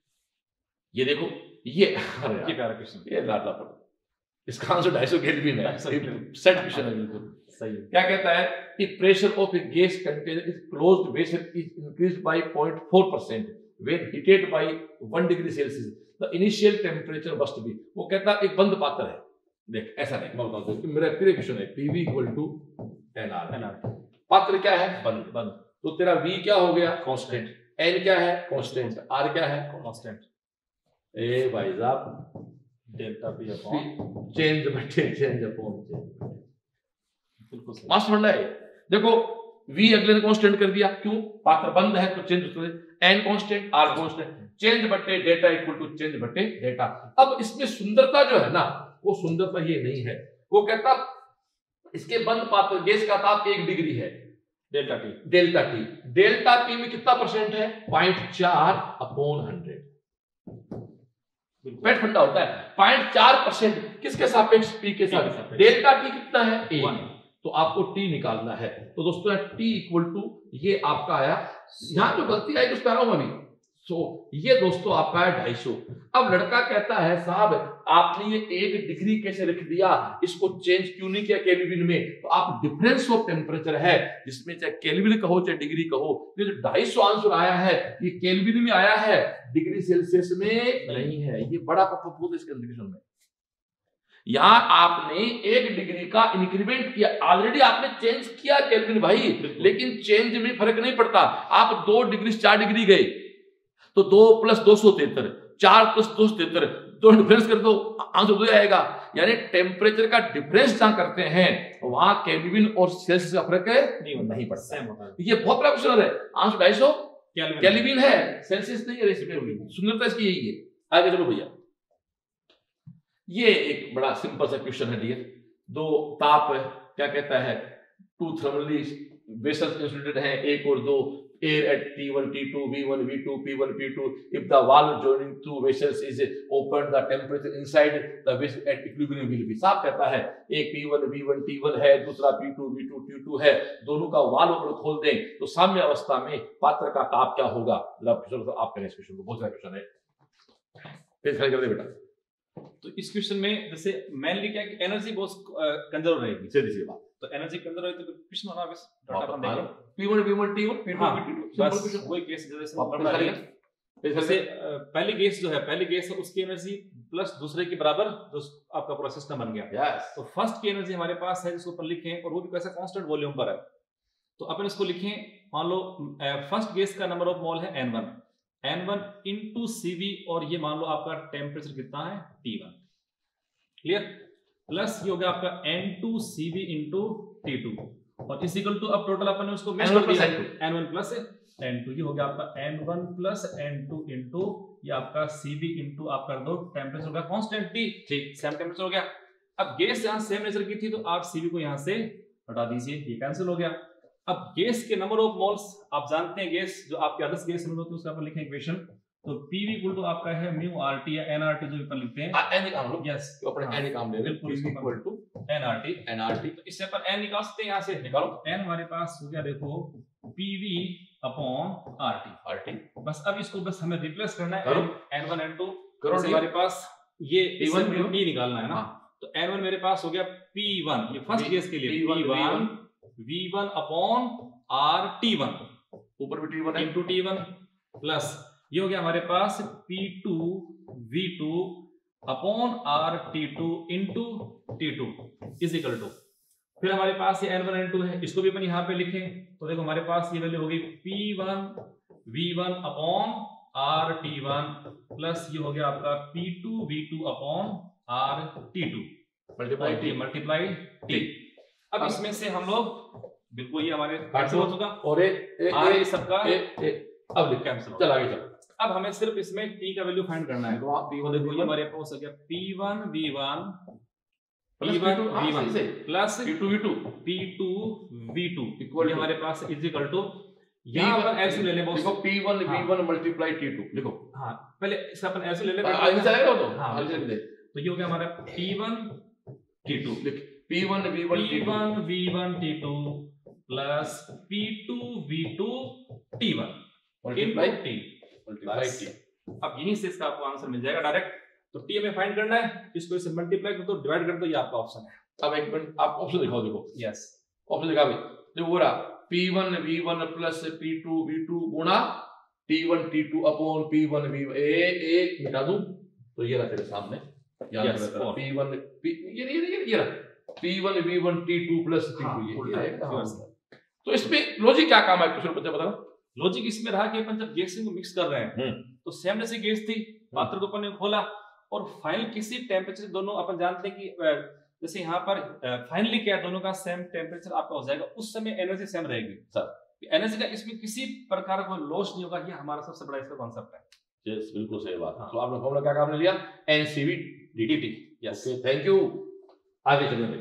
ये देखो ये ये प्यारा क्वेश्चन, ये लाडला पड़ा, इसका आंसर ढाई सौ केल्विन है, सेट क्वेश्चन है बिल्कुल सही। क्या कहता है कि pressure of a gas container is closed vessel is increased by zero point four percent when heated by one degree Celsius, the initial temperature must be. वो कहता है एक बंद पात्र है, देख ऐसा नहीं, मैं बताऊं तो मेरा फिर क्वेश्चन है PV equal to NR, NR पात्र क्या है बंद, बंद, तो तेरा वी क्या हो गया कांस्टेंट, एन क्या है कांस्टेंट, आर क्या है कांस्टेंट, ए भाई साहब डेल्टा पी अपॉन चेंज बटे चेंज अपॉन चेंज, बिल्कुल सही मास्टर फंडा है। देखो वी अगले ने कांस्टेंट कर दिया, क्यों पात्र बंद है तो change, N constant R constant, change बटे डेटा इक्वल टू चेंज बटे डेटा। अब इसमें सुंदरता जो है ना वो सुंदरता ये नहीं है, वो कहता इसके बंद पात्र गैस का ताप एक डिग्री है, delta T, delta T, delta T में कितना परसेंट है पॉइंट चार अपॉन हंड्रेड, पेट ठंडा होता है पॉइंट चार परसेंट किसके सापेक्ष पी के साथ, डेल्टा टी कितना है एक, तो आपको टी निकालना है। तो दोस्तों टी इक्वल टू ये आपका आया, यहां जो गलती आई उस पर आ रहा हूं अभी, सो ये दोस्तों आपका है ढाई सौ। अब लड़का कहता है साहब आपने ये एक डिग्री कैसे रख दिया, इसको चेंज क्यों नहीं किया केल्विन में, तो आप डिफरेंस ऑफ टेम्परेचर है जिसमें चाहे केल्विन कहो चाहे डिग्री कहो, ये जो ढाई सौ आंसर आया है ये केल्विन में आया है, डिग्री सेल्सियस में नहीं है, ये बड़ा पप्पूत इस कंडीशन में। यहां आपने एक डिग्री का इंक्रीमेंट किया, ऑलरेडी आपने चेंज किया केल्विन भाई, लेकिन चेंज में फर्क नहीं पड़ता। आप दो डिग्री चार डिग्री गए तो दो प्लस दो सौ तिहत्तर, चार प्लस दो सौ तिहत्तर, दो डिफरेंस कर दो आंसर दो आएगा। यानी टेम्परेचर का डिफरेंस जहां करते हैं वहां केल्विन और सेल्सियस का फर्क नहीं, नहीं पड़ता। ये बहुत बड़ा क्वेश्चन है, आंसर ढाई सौ केल्विन है, सेल्सियस नहीं है, सुंदरता इसकी यही है। आगे चलो भैया, ये एक बड़ा सिंपल सा क्वेश्चन है डियर, दो ताप क्या कहता है टू थर्मली वेसल्स इंसुलेटेड हैं, एक और दो, air at T one, T two, V one, V two, P one, P two. If the valve joining two vessels is open, the temperature inside the vessel at equilibrium will be. साफ कहता है एक P one, V one, T one है, दूसरा P two, V two, T two है, दोनों का valve अगर खोल दें तो साम्य अवस्था में पात्र का ताप क्या होगा। जरा आप करें इस क्वेश्चन को, बहुत सारा क्वेश्चन है, फिर खड़े कर दे बेटा। तो इस क्वेश्चन में जैसे मेनली क्या कि एनर्जी बहुत कंजर्व रहेगी, सीधी सी बात, तो एनर्जी कंजर्व रहे तो क्वेश्चन होना बस डाटा अपन देंगे P one, V one, T one, P two, P two, बस वही केस जैसे जैसे पहली गैस जो है पहली गैस है उसकी एनर्जी प्लस दूसरे के बराबर जो आपका पूरा सिस्टम बन गया। yes. तो फर्स्ट की एनर्जी हमारे पास है जिसको अपन लिखें, और वो भी कैसा कांस्टेंट वॉल्यूम पर है, तो अपन इसको लिखें, मान लो फर्स्ट गैस का नंबर ऑफ मोल है N one, N one into CV, और ये मान लो आपका टेम्परेचर कितना है टी वन, क्लियर, प्लस ये हो गया आपका N two CV into T two, और इस इक्वल टू अब टोटल अपन ने उसको मैच कर दिया N one plus N two, ये हो गया आपका N one plus N two into ये आपका सीवी इनटू आप कर दो टेंपरेचर हो गया कांस्टेंट टी, ठीक सेम टेंपरेचर हो गया। अब गैस यहां सेम नेचर की थी तो आप सीवी को यहां से हटा दीजिए, ये कैंसिल हो गया। अब गैस के नंबर ऑफ मोल्स आप जानते हैं, गैस जो आपके आदर्श गैस में होती है उसका अपन लिखें इक्वेशन, तो पीवी इक्वल टू आपका है म्यू आरटी या एनआरटी जो अपन लिखते हैं, एन निकाल लो, यस तो अपन एन निकाल ले, बिल्कुल इक्वल टू एनआरटी, एनआरटी, तो इससे अपन एन निकाल सकते हैं, यहां से निकालो, एन हमारे पास हो गया देखो पीवी अपॉन आरटी, आरटी, बस अब इसको बस हमें रिप्लेस करना है एन वन एन टू, हमारे पास ये पी वन पी निकालना है ना, तो एन वन मेरे पास हो गया पी वन, ये फर्स्ट केस के लिए P one V one upon R T one, ऊपर भी टी वन है इंटू टी वन प्लस ये हो गया हमारे पास P two V two upon R T two into T two is equal to, फिर हमारे पास ये एन वन एन टू है, इसको भी अपन यहाँ पे लिखें तो देखो हमारे पास ये वैल्यू होगी P one V one upon R T one plus ये हो गया आपका P two V two upon R T two multiply T multiply T. अब इसमें से हम लोग बिल्कुल ये हमारे कैंसिल हो चुका और ए, ए, आर ये सबका ए, ए, अब लिख कैंसिल हो चल आगे चल। अब हमें सिर्फ इसमें टी का वैल्यू फाइंड करना है, तो देखो ये हमारे पास हो गया P one V one P one V one plus P two V two P two V two equal हमारे पास इज इक्वल टू यहाँ पर ऐसे ले लें देखो P one V one multiply T two लिखो। हाँ पहले इसका अपन ऐसे ले लें आगे चलेगा तो हाँ आगे लिख दे। तो ये हो गया हमारा पी वन टी टू लिख P one V one P one V one T two plus P two V two T one multiply T multiply T. अब यहीं से इसका आपको आंसर मिल जाएगा डायरेक्ट। तो टी हमें फाइंड करना है, इसको इससे मल्टीप्लाई कर दो डिवाइड कर दो, ये आपका ऑप्शन है। अब एक मिनट आप ऑप्शन दिखाओ, देखो यस ऑप्शन दिखा भाई, देखो वो रहा P one V one plus P two V two गुणा T one T two upon P one V one, ए एक मिटा दूं तो ये रहा तेरे सामने Yes, पी वन ये ये ये ये रहा P one V one T two plus T two ये ये। तो इसमें लॉजिक क्या काम है क्वेश्चन बच्चे बताना। लॉजिक इसमें रहा कि अपन जब गैसिंग को मिक्स कर रहे हैं तो सेम जैसी गैस थी, पात्र को अपन ने खोला और फाइनल किसी टेम्परेचर, दोनों अपन जानते हैं कि जैसे यहाँ पर फाइनली क्या दोनों का सेम टेम्परेचर आपका हो जाएगा, उस समय एनर्जी सेम रहेगी सर। एनर्जी का इसमें किसी प्रकार का लॉस नहीं होगा, ये हमारा सबसे बड़ा इसका कॉन्सेप्ट है। यस बिल्कुल सही बात। तो आपने फॉर्मूला क्या काम ले लिया, NCV DT. Yes okay thank you. आगे चलेंगे,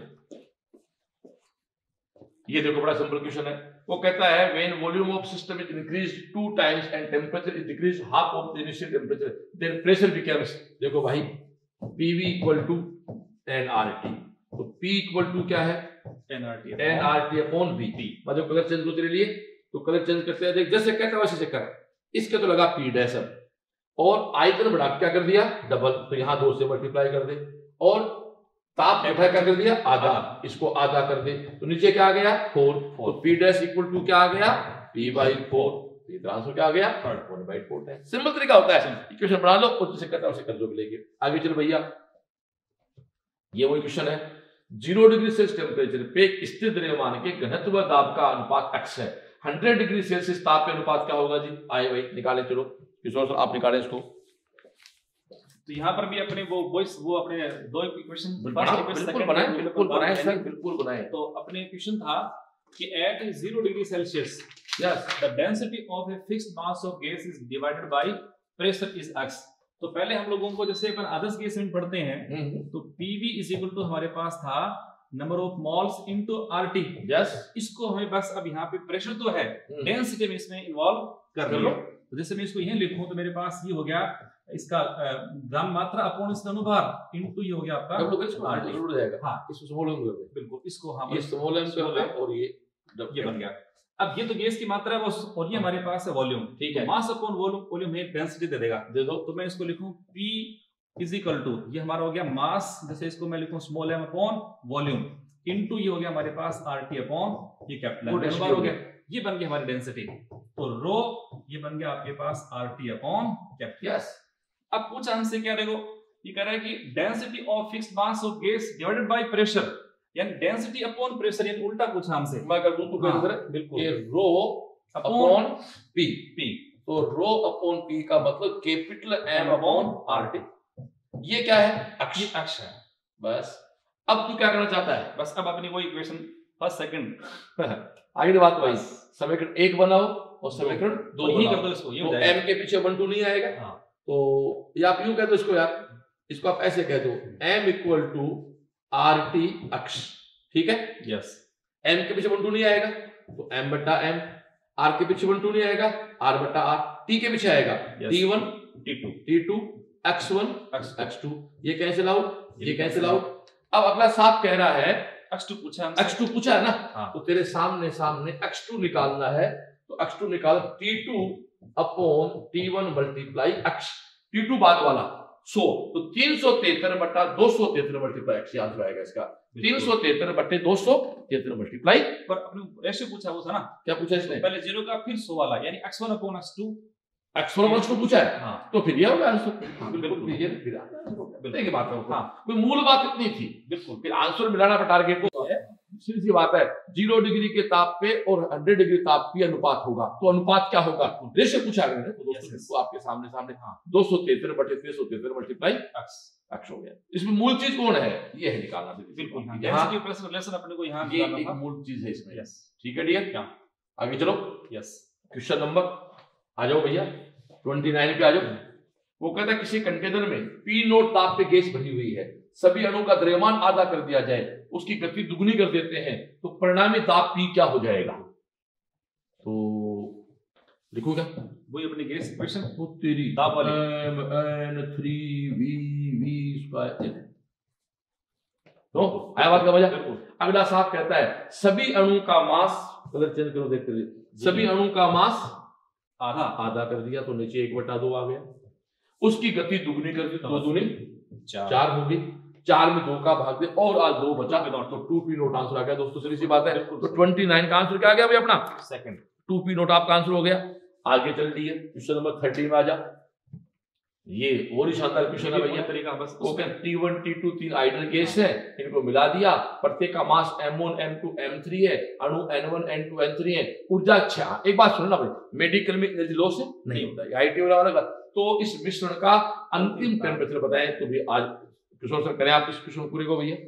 ये देखो बड़ा सिंपल क्वेश्चन है। वो कहता है when volume of system is increased two times and temperature is decreased half of the initial temperature then pressure becomes, देखो भाई पीवी इक्वल टू एनआरटी। तो P इक्वल टू क्या है, एनआरटी एनआरटी अपॉन V। मतलब colour change करते लिए तो colour change करते हैं, देख जैसे कहता है वैसे चेक कर। इसके तो लगा P डैश और आयतन बढ़ा क्या कर दिया डबल, तो यहाँ दो से मल्टीप्लाई कर दे और ताप बढ़ा क्या कर दिया आधा, इसको आधा कर दे तो नीचे क्या आ गया फोर। तो P डैश इक्वल टू क्या आ गया P बाई फोर, आंसर क्या आ गया वन बाई फोर है। सिंपल तरीका होता है, इक्वेशन बना लो और जैसे कहता है वैसे कर दो मिलेगी। आगे चलो भैया, ये वही क्वेश्चन है। जीरो डिग्री सेल्सियस टेम्परेचर पे स्थिर द्रव्यमान के घनत्व दाब का अनुपात x है, हंड्रेड डिग्री सेल्सियस ताप के अनुपात क्या होगा जी, आए भाई निकाले। चलो किशोर सर आप निकालें इसको। तो यहाँ पर भी अपने वो वॉइस वो अपने दो इक्वेशन बिल्कुल बनाए बिल्कुल बनाए सर बिल्कुल बनाए। तो अपने इक्वेशन था कि at zero degree Celsius yes the density of a fixed mass of gas is divided by pressure is x। तो पहले हम लोगों को जैसे अपन आदर्श गैस में पढ़ते हैं तो पीवी इज इक्वल टू हमारे पास था number of moles into RT. Yes इसको हमें बस अब यहाँ पे प्रेशर तो है, डेंसिटी में इसमें इन्वॉल्व कर लो। तो जैसे मैं इसको यहीं लिखूं तो मेरे पास ये हो गया इसका ग्राम मात्रा अपॉन इसका अनुभार इनटू ये हो गया आपका जरूर जाएगा। हाँ इसको स्मॉल एम कर दे, बिल्कुल इसको हम ये स्मॉल एम कर दे और ये ये बन गया। अब ये तो गैस की मात्रा है और ये हमारे पास है वॉल्यूम, ठीक है। मास अपॉन वॉल्यूम, वॉल्यूम में डेंसिटी दे देगा, दे दो। तो मैं इसको लिखूं P इज इक्वल टू ये हमारा हो गया मास, जैसे इसको मैं लिखूं small M upon volume into ये हो गया हमारे पास आरटी अपॉन ये कैपिटल एम हो गया, ये बन गया हमारी डेंसिटी। तो रो ये बन गया आपके पास आरटी अपॉन कैपिटल। यस अब पूछा हमसे क्या, देखो ये कह रहा है कि density of fixed mass of gas divided by pressure, यानी डेंसिटी अपॉन प्रेशर, यानी उल्टा पूछा हमसे। मैं कर दूं तो हाँ, बिल्कुल ये रो अपॉन पी पी तो रो अपॉन पी का मतलब कैपिटल एम अपॉन आरटी। ये क्या है, अक्ष अक्ष है बस। अब तू क्या करना चाहता है, बस अब अपनी वो इक्वेशन फर्स्ट सेकंड आगे बात भाई, समीकरण एक बनाओ और समीकरण दो ही कर दो इसको, ये तो एम के पीछे वन टू नहीं आएगा। हाँ। तो या आप यूं कह दो इसको, यार इसको आप ऐसे कह दो M equal to R T अक्ष, ठीक है। यस एम के पीछे वन टू नहीं आएगा तो एम बट्टा एम, आर के पीछे वन टू नहीं आएगा आर बट्टा आर, टी के पीछे आएगा T one T two T two X one X two, ये कैंसिल आउट ये कैंसिल आउट। अब अगला साफ कह रहा है एक्स टू पूछा एक्स टू पूछा है ना। हाँ। तो तेरे सामने सामने एक्स टू निकालना है, तो एक्स टू निकाल T two upon T one multiply X, T two बाद वाला सौ, तो तीन सौ तिहत्तर बटा दो सौ तिहत्तर मल्टीप्लाई एक्स आंसर आएगा इसका। तीन सौ तिहत्तर बटे दो सौ तिहत्तर मल्टीप्लाई। पर अपने रेशियो पूछा वो था ना, क्या पूछा इसने? पहले जीरो का फिर सौ वाला, यानी X one upon X two, X one upon two पूछा है। हाँ, तो फिर ये होगा आंसर। बिल्कुल ये फिर आंसर बात है। हाँ, कोई मूल बात इतनी थी, बिल्कुल। फिर आंसर मिलाना पर टारगेट को है। सीधी सी बात है, जीरो डिग्री के ताप पे और हंड्रेड डिग्री ताप पे अनुपात होगा, तो अनुपात क्या होगा? रेशियो पूछा गया है, तो दोस्तों इसको आपके सामने सामने हाँ दो सौ तिहत्तर बटे तीन सौ तिहत्तर मल्टीप्लाई एक्स एक्स हो गया। इसमें मूल चीज कौन है? ये है निकालना। बिल्कुल, यहाँ रिलेशन अपने को यहाँ ये एक मूल चीज है इसमें। यस, ठीक है डियर, क्या आगे चलो। यस, क्वेश्चन नंबर आ जाओ भैया उनतीस पे आ जाओ। वो कहता है किसी कंटेनर में पी नोट ताप पे गैस भरी हुई है, सभी अणु का द्रव्यमान आधा कर दिया जाए, उसकी गति दुगनी कर देते हैं, तो परिणामी ताप पी क्या हो जाएगा? तो लिखो क्या? वही अपनी गैस इक्वेशन, वो तेरी ताप वाली m n three v v square. तो आया बात का मजा। अगला साफ कहता है सभी अणु का मास, कलर चेंज करो देखते हुए, सभी अणु का मास आधा आधा कर दिया, तो नीचे एक बटा दो आ गया। उसकी गति दुगनी कर दी, दो दूनी चार, चार हो गई, चार में दो का भाग दे और आज दो बचा, तो टू पी नोट आंसर आ गया। दोस्तों सीधी सी बात है, तो ट्वेंटी नाइन का आंसर क्या आ गया भाई अपना? सेकंड, टू पी नोट आपका आंसर हो गया। आगे चल दिए क्वेश्चन नंबर थर्टी में आ जा। ये और ही शानदार क्वेश्चन है भैया। तरीका बस okay, T one T two तीन आइडियल गैस है, इनको मिला दिया, प्रत्येक का mass M one M two M three है, अणु N one N two N three है, ऊर्जा अच्छा। एक बात सुनो ना भाई, मेडिकल में एनर्जी लॉस नहीं होता है, आईटी वाला। तो इस मिश्रण का अंतिम टेम्परेचर बताएं, तो भी आज किशोर सर करें आप इस क्वेश्चन पूरे को भैया।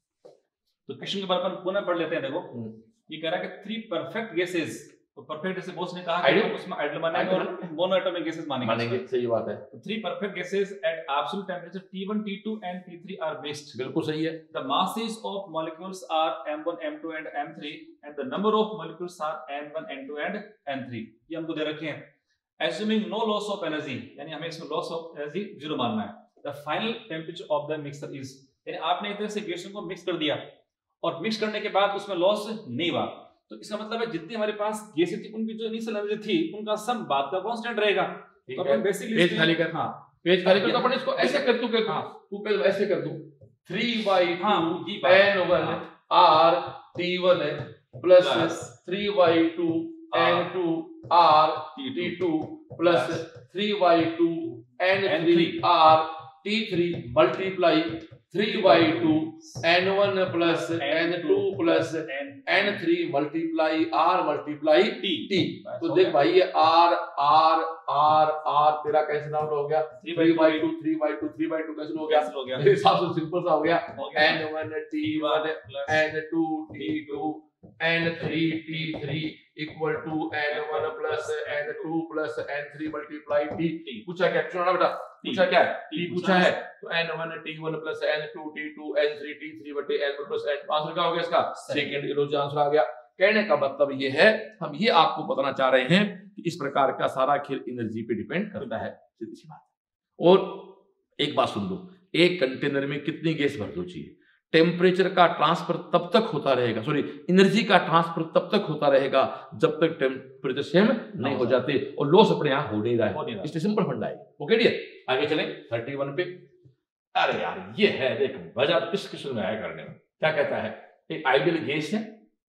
तो क्वेश्चन के बारे में पुनः पढ़ लेते हैं। देखो ये कह रहा है कि थ्री परफेक्ट गैसेस, तो परफेक्ट जैसे बॉस ने कहा कि हम उसमें आइडियल मानेंगे और मोनोएटॉमिक गैसेस मानेंगे मानेंगे सही बात है। तो three perfect gases at absolute temperature T one T two and T three are mixed. बिल्कुल सही है। The masses of molecules are M one M two and M three and the number of molecules are N one N two and N three. ये हमको दे रखे हैं। Assuming no loss of energy, यानी हमें इसमें लॉस ऑफ एनर्जी जीरो मानना है। The final temperature of the mixer is, यानी आपने एक तरह से गैसों को मिक्स कर दिया और मिक्स करने के बाद उसमें लॉस नहीं हुआ, तो इसका मतलब है जितनी हमारे पास गैसें थी उनकी जो इनिशियल एनर्जी थी उनका सम बाद का कांस्टेंट रहेगा। तो अपन बेसिकली पेज खाली कर, हां पेज खाली कर, तो अपन इसको ऐसे कर, तू कर, हां तू पहले ऐसे कर दूं, थ्री बाई हां N one R T one plus three by two N two R T two plus three by two N three R T three multiply three by two N one plus N two plus N three multiply R multiply T T. तो देख भाई ये R R R R तेरा cancel out हो गया, three by two three by two three by two cancel हो गया, मेरे हिसाब से सिंपल सा हो गया। N one T one N two T two N three T three equal to N one plus N two plus N three multiply T. पूछा क्या क्वेश्चन बेटा? पूछा क्या है? टी पूछा है, तो N one T one plus N two T two N three T three बटे N one plus N. Answer क्या हो गया इसका? सेकंड इलोजी आंसर आ गया। कहने का मतलब ये है, हम ये आपको बताना चाह रहे हैं कि इस प्रकार का सारा खेल एनर्जी पे डिपेंड करता है, सीधी सी बात। और एक बात सुन लो, एक कंटेनर में कितनी गैस भर दो चाहिए? टेम्परेचर का ट्रांसफर तब तक होता रहेगा, सॉरी एनर्जी का ट्रांसफर तब तक होता रहेगा जब तक टेम्परेचर सेम नहीं हो जाते, और लॉस अपने यहाँ हो नहीं रहा है। इसलिए सिंपल फंडा है। ओके डियर, आगे चलें थर्टी वन पे। अरे यार ये है, देख मजा इस क्वेश्चन में आया करने में। क्या कहता है? एक आइडियल गैस है,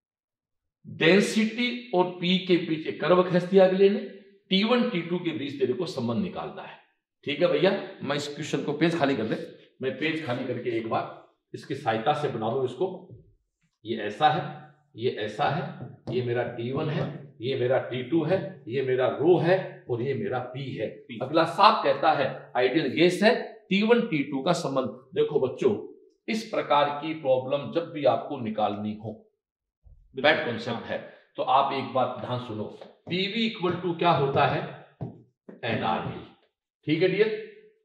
डेंसिटी और पी के बीच एक कर्व खींच दिया अगले ने, टी वन टी टू के बीच तेरे को संबंध निकालना है। ठीक है भैया, मैं इस क्वेश्चन को पेज खाली कर दे, मैं पेज खाली करके एक बार इसकी सहायता से बना लो इसको। ये ऐसा है, ये ऐसा है, ये मेरा टी वन है, ये मेरा टी टू है, ये मेरा रो है और ये मेरा पी है। अगला साफ कहता है आइडियल गैस है, टी वन टी टू का संबंध। देखो बच्चों, इस प्रकार की प्रॉब्लम जब भी आपको निकालनी हो, बैट कॉन्सेप्ट है, तो आप एक बात ध्यान सुनो। पीवी इक्वल टू क्या होता है? एनआरटी। ठीक है dear,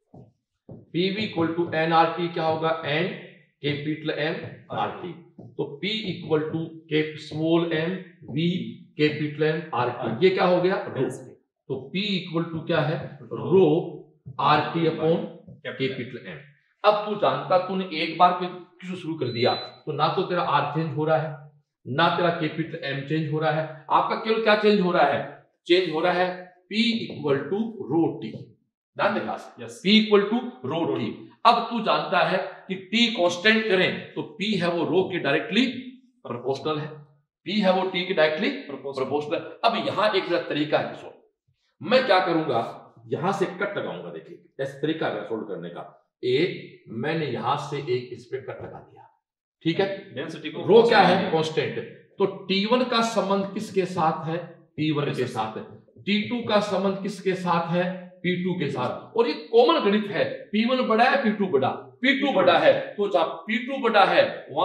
PV equal to NRT क्या होगा? N capital M R T. तो P equal to cap small m V capital M R T. ये क्या हो गया? रो। तो P इक्वल टू क्या है? Rho R T upon capital M. अब तू जानता, तूने एक बार क्यों शुरू कर दिया, तो ना तो तेरा आर चेंज हो रहा है, ना तेरा कैपिटल एम चेंज हो रहा है। आपका केवल क्या चेंज हो रहा है? चेंज हो रहा है P equal to rho T. ध्यान दे खास, yes, P equal to rho T. अब तू जानता है कि T कांस्टेंट करें तो P है वो रो के डायरेक्टली प्रोपोर्शनल है, P है वो T के डायरेक्टली प्रोपोर्शनल। अब यहां एक तरीका है सोल्व, मैं क्या करूंगा, यहां से कट लगाऊंगा। देखिए ऐसा तरीका है सोल्व करने का। ए मैंने यहां से एक इस पे कट लगा दिया, ठीक है। डेंसिटी को रो क्या है, कांस्टेंट, तो टी वन का संबंध किसके साथ है, टी वन के साथ है। टी टू का संबंध किसके साथ है, पी टू के साथ। और ये कॉमन गणित है, पी वन बड़ा है पी टू बड़ा, पी टू बड़ा है तो जहां पी टू बड़ा है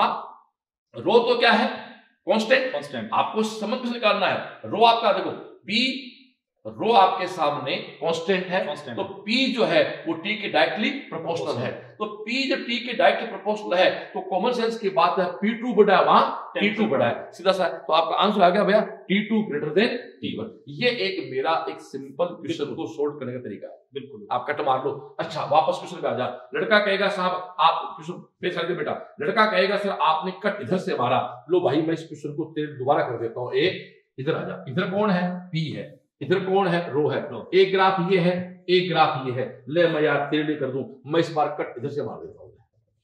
वहां रो तो क्या है, कांस्टेंट। कांस्टेंट आपको संबंध किससे निकालना है, रो आपका देखो पी रो आपके सामने कांस्टेंट है, Constant. तो P जो है वो T के डायरेक्टली प्रोपोर्शनल है। तो P जब T के डायरेक्टली प्रोपोर्शनल है तो कॉमन सेंस की बात है P टू बड़ा है वहां T टू बड़ा है, सीधा सा। तो आपका आंसर आ गया भैया T two greater than T one. ये एक मेरा एक सिंपल क्वेश्चन को सोल्व करने का तरीका है। बिल्कुल, आप कट मार लो। अच्छा वापस क्वेश्चन पे आ जा। लड़का कहेगा साहब आप क्वेश्चन पे कर दे बेटा, लड़का कहेगा सर आपने कट इधर से मारा, लो भाई मैं इस क्वेश्चन को तेरे दोबारा कर देता हूं। ए इधर आ जा, इधर कौन है, P है, इधर कौन है, रो है। एक ग्राफ ये है, एक ग्राफ ये है, ले मैं यार तेरे लिए कर दूं, मैं इस बार कट इधर से मार देता हूं।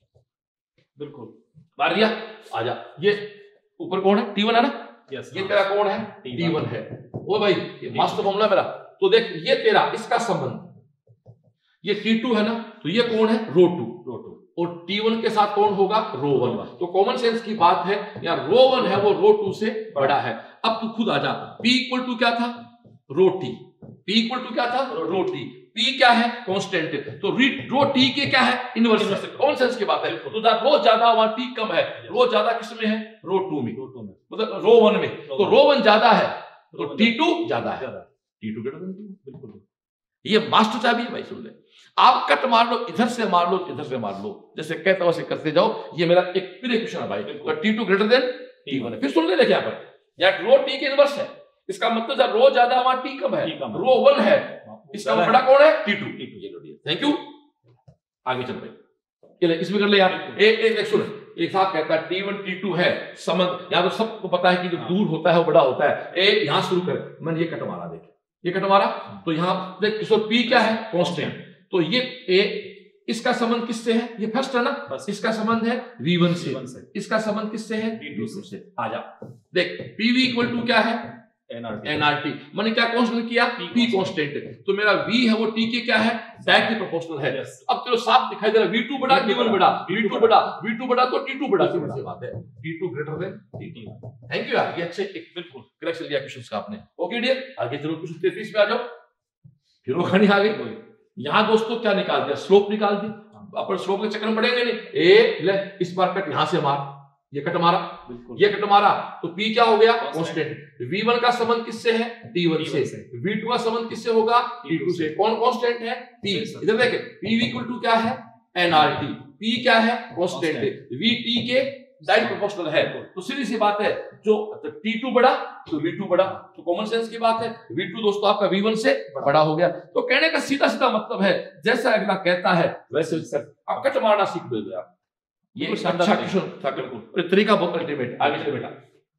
बिल्कुल मार दिया, आजा। ये ऊपर कौन है, टी वन है ना, यस, ये तेरा कौन है, टी वन है। ओ भाई ये मास्टर फॉर्मूला मेरा। तो देख ये तेरा इसका संबंध, ये टी टू है ना, तो ये कौन है, रो टू, रो टू, और टी वन के साथ कौन होगा, रो वन। तो कॉमन सेंस की बात है, या रो वन है वो रो टू से बड़ा है। अब तू खुद आ जा, P इक्वल टू क्या था, रोटी, P इक्वल टू क्या था, रोटी। P क्या है, कांस्टेंट, तो रो टी के क्या है, इनवर्स। कौन सेंस की बात है, तो रो ज्यादा वहां T कम है, रो ज्यादा किस में है, रो टू में, मतलब रो वन में। तो रो वन ज्यादा है तो T टू ज्यादा है, T two greater than T one. बिल्कुल, ये मास्टर चाबी है भाई, सुन ले। आप कट मार लो, इधर से मार लो, इधर से मार लो, जैसे कहता हूं वैसे करते जाओ। ये मेरा एक फिर क्वेश्चन है भाई, तो T two greater than T one है। फिर सुन ले लेके यहाँ पर, या रो T के इनवर्स है, इसका मतलब जब रो ज्यादा वहां T कम है, रो वन है, इसका बड़ा कौन है, T टू। थैंक यू, आगे चल भाई, ये इसमें कर ले यार। एक एक सुन, एक साथ कहता है T वन T टू है संबंध, या तो सबको पता है कि जो दूर होता है वो बड़ा होता है। ए यहां शुरू कर, मैंने ये कट मारा, देख ये कट मारा, तो यहां देख किशोर P क्या है, कांस्टेंट, तो ये ए इसका संबंध किससे है, ये फर्स्ट है ना, इसका संबंध है V वन से, इसका संबंध किससे है, V टू से। आ जा देख, P V इक्वल टू क्या है, एनआरटी। मैंने क्या कांस्टेंट किया, P कांस्टेंट, तो मेरा V है वो T के क्या है, डायरेक्टली प्रोपोर्शनल है। अब तेरे साफ दिखाई दे रहा है V टू बड़ा T वन बड़ा, V टू बड़ा V टू बड़ा तो T टू बड़ा, सीधी बात है, T two greater than T one. Thank you यार, ये अच्छे एक बिल्कुल करेक्शन लिया क्वेश्चंस का आपने। ओके डियर, आगे चलो क्वेश्चन तैंतीस पे आ जाओ। फिर वो कहानी आ गई, यहां दोस्तों क्या निकाल दिया, स्लोप निकाल दी। अपन स्लोप के चक्कर में पड़ेंगे नहीं। ए ले इस बार कट यहां से मार, ये कट मारा, ये कट मारा, तो P क्या हो गया, कांस्टेंट। V वन का संबंध किससे है, T वन से। V टू का संबंध किससे होगा, T टू से। कौन कांस्टेंट है, P। इधर देखे P V इक्वल टू क्या है, N R T। P क्या है, कांस्टेंट, V T के डायरेक्ट प्रोपोर्शनल है। तो सीधी सी बात है, जो T टू बड़ा तो V टू बड़ा, तो कॉमन सेंस की बात है, V टू दोस्तों आपका V वन से बड़ा हो गया। तो कहने का सीधा सीधा मतलब है, जैसा अगला कहता है वैसे आप कट मारना सीख दोगे आप। ये अच्छा क्वेश्चन था, बिल्कुल तरीका बहुत अल्टीमेट। आगे चले बेटा,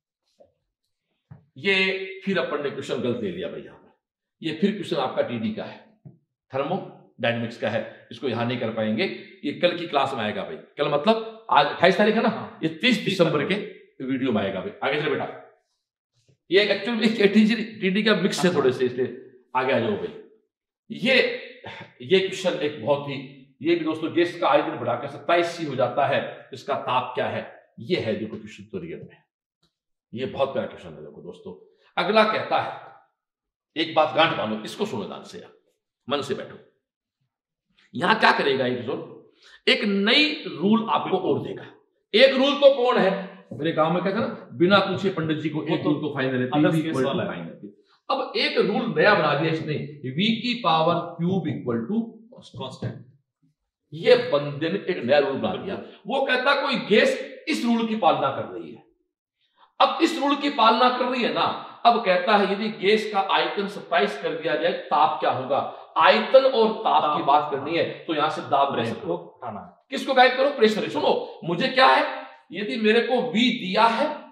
ये फिर अपन ने क्वेश्चन गलत ले लिया भाई। यहाँ पर ये फिर क्वेश्चन आपका टीडी का है, थर्मोडायनेमिक्स का है, इसको यहां नहीं कर पाएंगे, ये कल की क्लास में आएगा भाई। कल मतलब आज अट्ठाईस तारीख है ना, ये तीस दिसंबर के वीडियो में आएगा भाई। आगे चले बेटा, ये एक्चुअली टीडी का मिक्स है थोड़े से, इसलिए आगे आ जाओ भाई। ये ये क्वेश्चन एक बहुत ही, ये भी दोस्तों गैस का आयतन बढ़ाकर सत्ताईस सी हो जाता है, इसका ताप क्या है, ये है देखो क्वेश्चन तो रियल में। ये बहुत प्यारा क्वेश्चन है देखो दोस्तों। अगला कहता है, एक बात गांठ मानो, इसको सुनो ध्यान से, मन से बैठो। यहां क्या करेगा एक जोन, एक नई रूल आपको और देगा। एक रूल तो कौन है, मेरे गांव में कहते हैं ना, बिना पूछे पंडित जी को एक रूल तो फाइनल है। अब एक रूल नया बना दिया इसने, v की power cube equal to constant. ये बंदे ने एक नया रूल बना दिया। वो कहता कोई गैस इस रूल की पालना कर रही है। अब इस रूल की पालना कर रही है ना, अब कहता है यदि गैस का आयतन सत्ताईस कर दिया जाए, ताप क्या होगा। आयतन और ताप, ताप की बात करनी है, तो यहां से दाब गायब करो। किसको गायब करो, प्रेशर। सुनो मुझे क्या है, यदि मेरे को V दिया है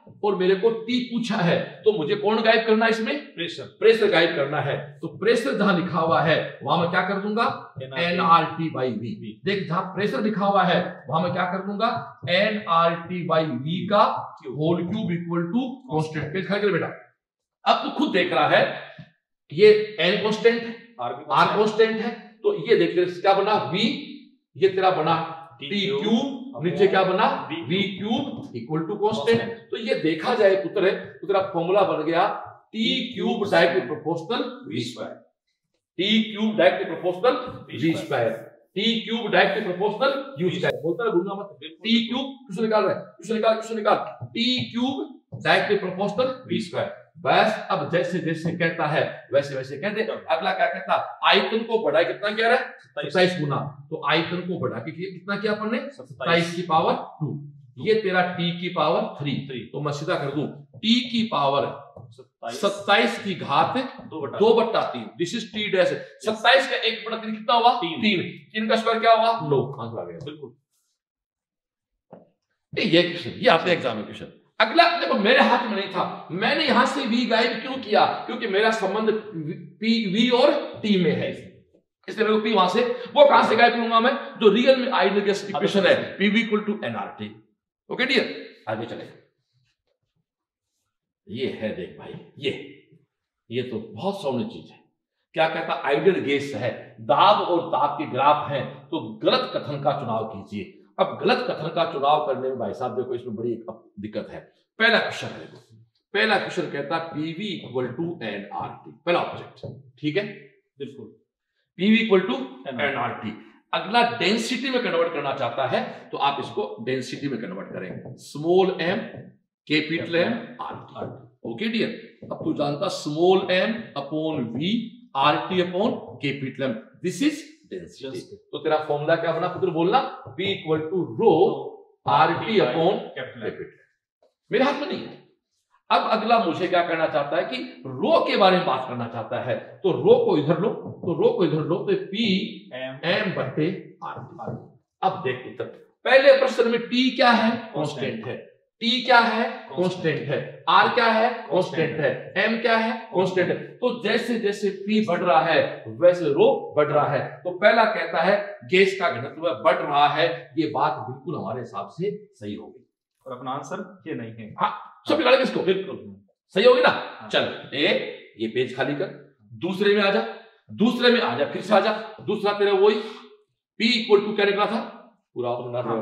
और मेरे को टी पूछा है, तो मुझे कौन गायब करना है इसमें? प्रेशर। प्रेशर गायब करना है। तो प्रेशर जहां लिखा हुआ है वहां मैं क्या कर दूंगा? N R T by V. देख जहां प्रेशर लिखा हुआ है वहां मैं क्या कर दूंगा? N R T by V का whole cube equal to constant. Page खाली कर बेटा। अब तू खुद देख रहा है ये एन कांस्टेंट है, आर कांस्टेंट है, तो ये देख क्या बना? वी, ये तेरा बना टी क्यूब, नीचे क्या बना? V cube equal to constant. तो ये देखा जाए पुत्र, तो तेरा फॉर्मूला बन गया T cube directly proportional V square. T cube directly proportional V square. T cube directly proportional U square. बोलता है भूलना मत। टी क्यूब क्वेश्चन निकाल रहा है, क्वेश्चन निकाल, क्वेश्चन निकाल। T cube directly proportional V square. बस अब जैसे जैसे कहता है वैसे वैसे कहते। अगला क्या कहता? आयतन को बढ़ा कितना कह रहा है? सत्ताईस गुना। तो आयतन को बढ़ा के कितना किया अपन ने? सत्ताईस की पावर टू। ये तेरा टी की पावर थ्री। तो मैं सीधा कर दूं टी की पावर सत्ताईस की घात दो बट्टा तीन। This is T dash. सत्ताईस का एक बटा तीन कितना हुआ? तीन। तीन का स्क्वायर क्या हुआ? नौ। आंसर आ गया। बिल्कुल ये क्वेश्चन, ये आपके एग्जाम में क्वेश्चन। अगला देखो मेरे हाथ में नहीं था, मैंने यहां से वी गायब क्यों किया? क्योंकि मेरा संबंध पी वी और टी में है, इसलिए मेरे को पी वहां से, वो कहां से गायब करूंगा मैं? जो रियल में आइडियल गैस इक्वेशन है P V equal to N R T. Okay dear, आगे चले। ये है देख भाई, ये ये तो बहुत सौम्य चीज है। क्या कहता? आइडियल गैस है, दाब और ताप के ग्राफ हैं, तो गलत कथन का चुनाव कीजिए। अब गलत कथन का चुनाव करने में भाई साहब देखो इसमें बड़ी दिक्कत है। पहला क्वेश्चन है, देखो पहला क्वेश्चन कहता है PV equal to N R T. पहला ऑब्जेक्ट, ठीक है, बिल्कुल PV equal to N R T. अगला डेंसिटी में कन्वर्ट करना चाहता है तो आप इसको डेंसिटी में कन्वर्ट करें, small M capital M R T. Okay dear, अब तू जानता small M upon V R T upon capital M, this is density. तो तेरा फॉर्मूला क्या बना पुत्र? बोलना P equal to rho R T upon capital. मेरे हाथ में नहीं है। अब अगला मुझे क्या करना चाहता है कि रो के बारे में बात करना चाहता है, तो रो को इधर लो, तो रो को इधर लो, तो P एम बट्टे आर टी। अब देख पुत्र, पहले प्रश्न में T क्या है? कांस्टेंट है। T क्या है? कांस्टेंट है। R क्या है? कांस्टेंट है। M क्या है? कांस्टेंट है। तो जैसे जैसे P बढ़ रहा है वैसे रो बढ़ रहा है। तो पहला कहता है गैस का घनत्व बढ़ रहा है, ये बात बिल्कुल हमारे हिसाब से सही होगी। और अपना आंसर ये नहीं है। हाँ, सब निकालेंगे इसको, बिल्कुल सही होगी ना। चल ए, ये पेज खाली कर, दूसरे में आ जा, दूसरे में आ जा, फिर से आ जा। दूसरा तेरा वही P इक्वल टू क्या निकला था? पूरा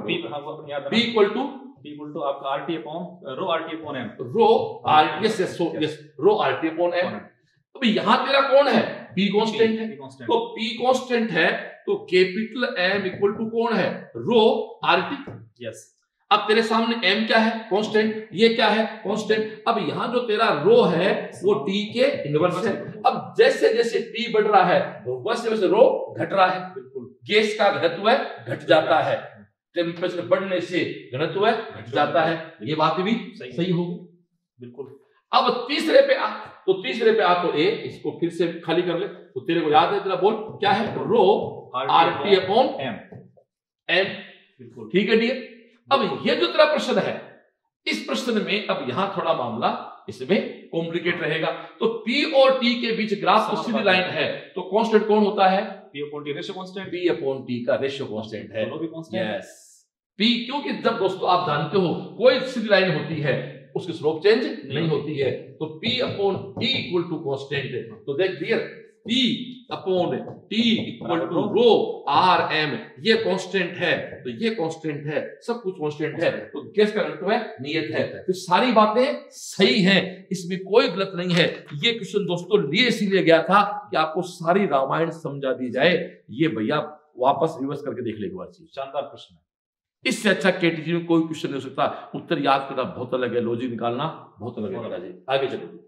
P equal to equal to आपका RT upon rho RT upon M. Rho R yes yes yes rho RT upon M. अब यहां तेरा कौन है? P कांस्टेंट है। तो P कांस्टेंट है तो कैपिटल M इक्वल टू कौन है? Rho RT. यस। अब तेरे सामने M क्या है? कांस्टेंट। ये क्या है? कांस्टेंट। अब यहां जो तेरा रो है वो T के इनवर्स है। अब जैसे जैसे T बढ़ रहा है वैसे वैसे रो घट रहा है। बिल्कुल, गैस का घनत्व घट जाता है, टेम्परेचर बढ़ने से घनत्व घट जाता है। ये बात भी सही, सही होगी। बिल्कुल। अब तीसरे पे आ, तो तीसरे पे आ तो ए, इसको फिर से खाली कर ले। तो तेरे को याद है तेरा बोल क्या है? Rho R T upon M. M बिल्कुल ठीक है डियर। अब ये जो तेरा प्रश्न है, इस प्रश्न में अब यहां थोड़ा मामला इसमें कॉम्प्लिकेट रहेगा। तो P और T के बीच ग्राफ तो सीधी लाइन है, तो कांस्टेंट कौन होता है? P upon T ratio constant. P upon T का रेशियो कांस्टेंट है। दोनों भी कांस्टेंट। यस P, क्योंकि जब दोस्तों आप जानते हो कोई सीधी लाइन होती है उसकी स्लोप चेंज नहीं, नहीं होती है। तो P upon T equal to constant है। तो देख dear P upon T equal to rho R M, ये कांस्टेंट है तो ये कांस्टेंट है, सब कुछ कांस्टेंट है। तो गैस का घनत्व है नियत है। तो सारी बातें सही हैं, इसमें कोई गलत नहीं है। ये क्वेश्चन दोस्तों लिए इसीलिए गया था कि आपको सारी रामायण समझा दी जाए। ये भैया वापस रिवर्स करके देख ले एक बार चीज। शानदार प्रश्न है, इससे अच्छा केटीजी में कोई क्वेश्चन नहीं हो सकता। उत्तर याद करना बहुत अलग है, लॉजिक निकालना बहुत अलग है। जी आगे चलो।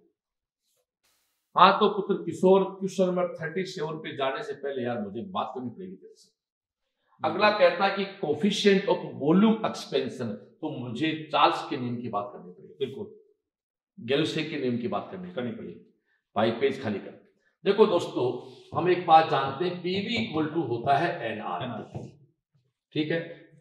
हाँ तो पुत्र Kishore, question number thirty seven पे जाने से पहले यार मुझे बात करनी पड़ेगी तेरे से। अगला कहता है कि कोफिशिएंट ऑफ वॉल्यूम एक्सपेंशन, तो मुझे चार्ल्स के नियम की बात करनी पड़ेगी। बिल्कुल, गैलोसे के नियम की बात करनी करनी पड़ेगी। भाई पेज खाली कर। देखो दोस्तों, हम एक बात जानते हैं, पीवी इक्वल टू होता है एन आर, ठीक है।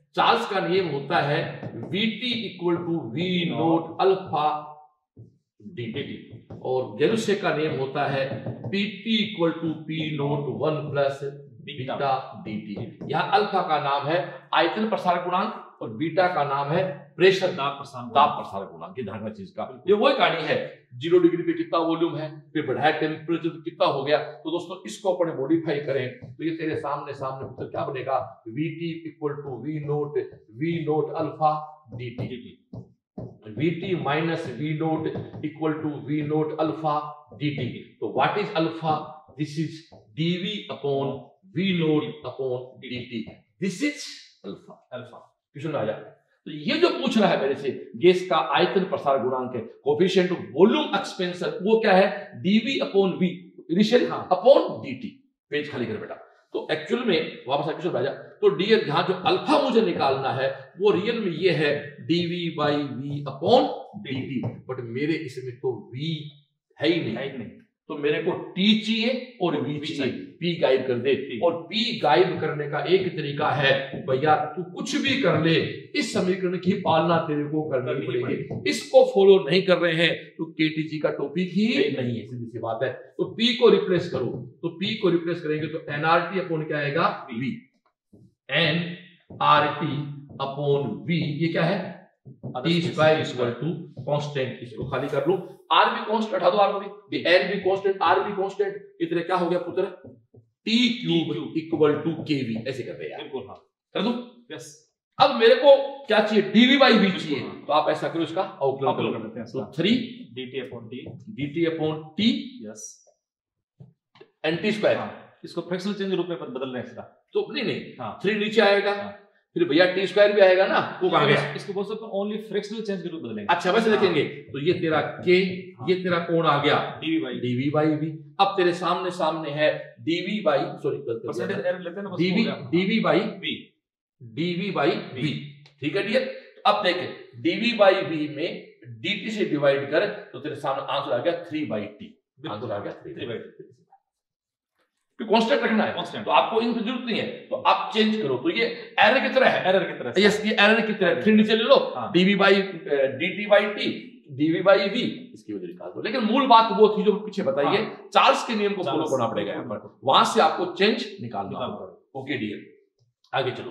चार्ल्स का नियम होता है V T equal to V nought alpha D T, और गेलुसे का नियम होता है P T equal to P nought one plus beta D T. यहाँ अल्फा का नाम है आयतन प्रसार गुणांक और बीटा का नाम है प्रेशर दाब प्रसार दाब प्रसार गुणांक। ये ध्यान चीज का, ये वही कहानी है, जीरो डिग्री पे कितना वॉल्यूम है, फिर बढ़ाया टेम्परेचर तो कितना हो गया। तो दोस्तों इसको अपने मॉडिफाई करें तो ये तेरे सामने सामने तो क्या बनेगा, V T equal to V nought V nought alpha D T, V T minus V nought equal to V nought alpha D T. तो what is alpha, this is DV upon V nought upon D T, this is alpha alpha question आ जाए। तो ये जो पूछ रहा है मेरे से गैस का आयतन प्रसार गुणांक है, कोफिशिएंट ऑफ वॉल्यूम एक्सपेंशन, वो क्या है DV upon V initial upon DT. Page खाली कर बेटा। तो एक्चुअल में वापस क्वेश्चन आ जा, तो डियर यहाँ जो अल्फा मुझे निकालना है वो रियल में ये है DV by V upon DT, but मेरे इसमें तो वी है ही नहीं, है ही नहीं। तो मेरे को टी चाहिए और वी चाहिए, पी गायब कर दे। और पी गायब करने का एक तरीका है भैया, तू कुछ भी कर ले, इस समीकरण की पालना तेरे को करनी पड़ेगी। इसको फॉलो नहीं कर रहे हैं तो केटीजी का टॉपिक ही नहीं है, सीधी सी बात है। तो पी को रिप्लेस करो, तो पी को रिप्लेस करेंगे तो एनआरटी अपॉन क्या आएगा V, N R T upon V, ये क्या है T square equal to constant. इसको खाली कर लो, आर भी कांस्टेंट हटा दो, आर को भी, एन भी कांस्टेंट आर भी कांस्टेंट, इतने क्या हो गया पुत्र T cube equal to KV, ऐसे करते हैं यार, बिल्कुल हाँ कर दो यस। अब मेरे को क्या चाहिए डीवी बाई वी चाहिए, तो आप ऐसा करो इसका अवकलन कर लेते हैं। तो three DT upon T DT upon T yes N T square, इसको फ्रैक्शनल चेंज रूप में बदल रहे हैं इसका, तो नहीं नहीं हाँ थ्री नीचे आएगा, फिर भैया टी स्क्वायर भी आएगा ना, वो कहां गया, इसको बोल सकते हैं ओनली फ्रैक्शनल चेंज के रूप बदलेंगे। अच्छा वैसे देखेंगे तो ये तेरा के, ये तेरा कोण आ गया DV by DV by V. अब तेरे सामने सामने है DV by sorry percentage error लेते हैं ना, DV DV by V DV by V, ठीक है डियर। अब देख डीवी बाई वी में डीटी से डिवाइड कर तो तेरे सामने आंसर आ गया थ्री बाई टी, आंसर आ गया थ्री बाई टी। कांस्टेंट रखना है constant। तो आपको इनकी जरूरत नहीं है, तो आप चेंज करो। तो ये एरर की तरह है, एरर की तरह यस ये एरर की तरह थ्री नीचे ले लो, DV by DT by T DV by V, इसकी वजह निकाल दो। लेकिन मूल बात वो थी जो पीछे बताइए, चार्ल्स के नियम को फॉलो करना पड़ेगा यहाँ पर, वहां से आपको चेंज निकालना होगा। ओके डियर आगे चलो,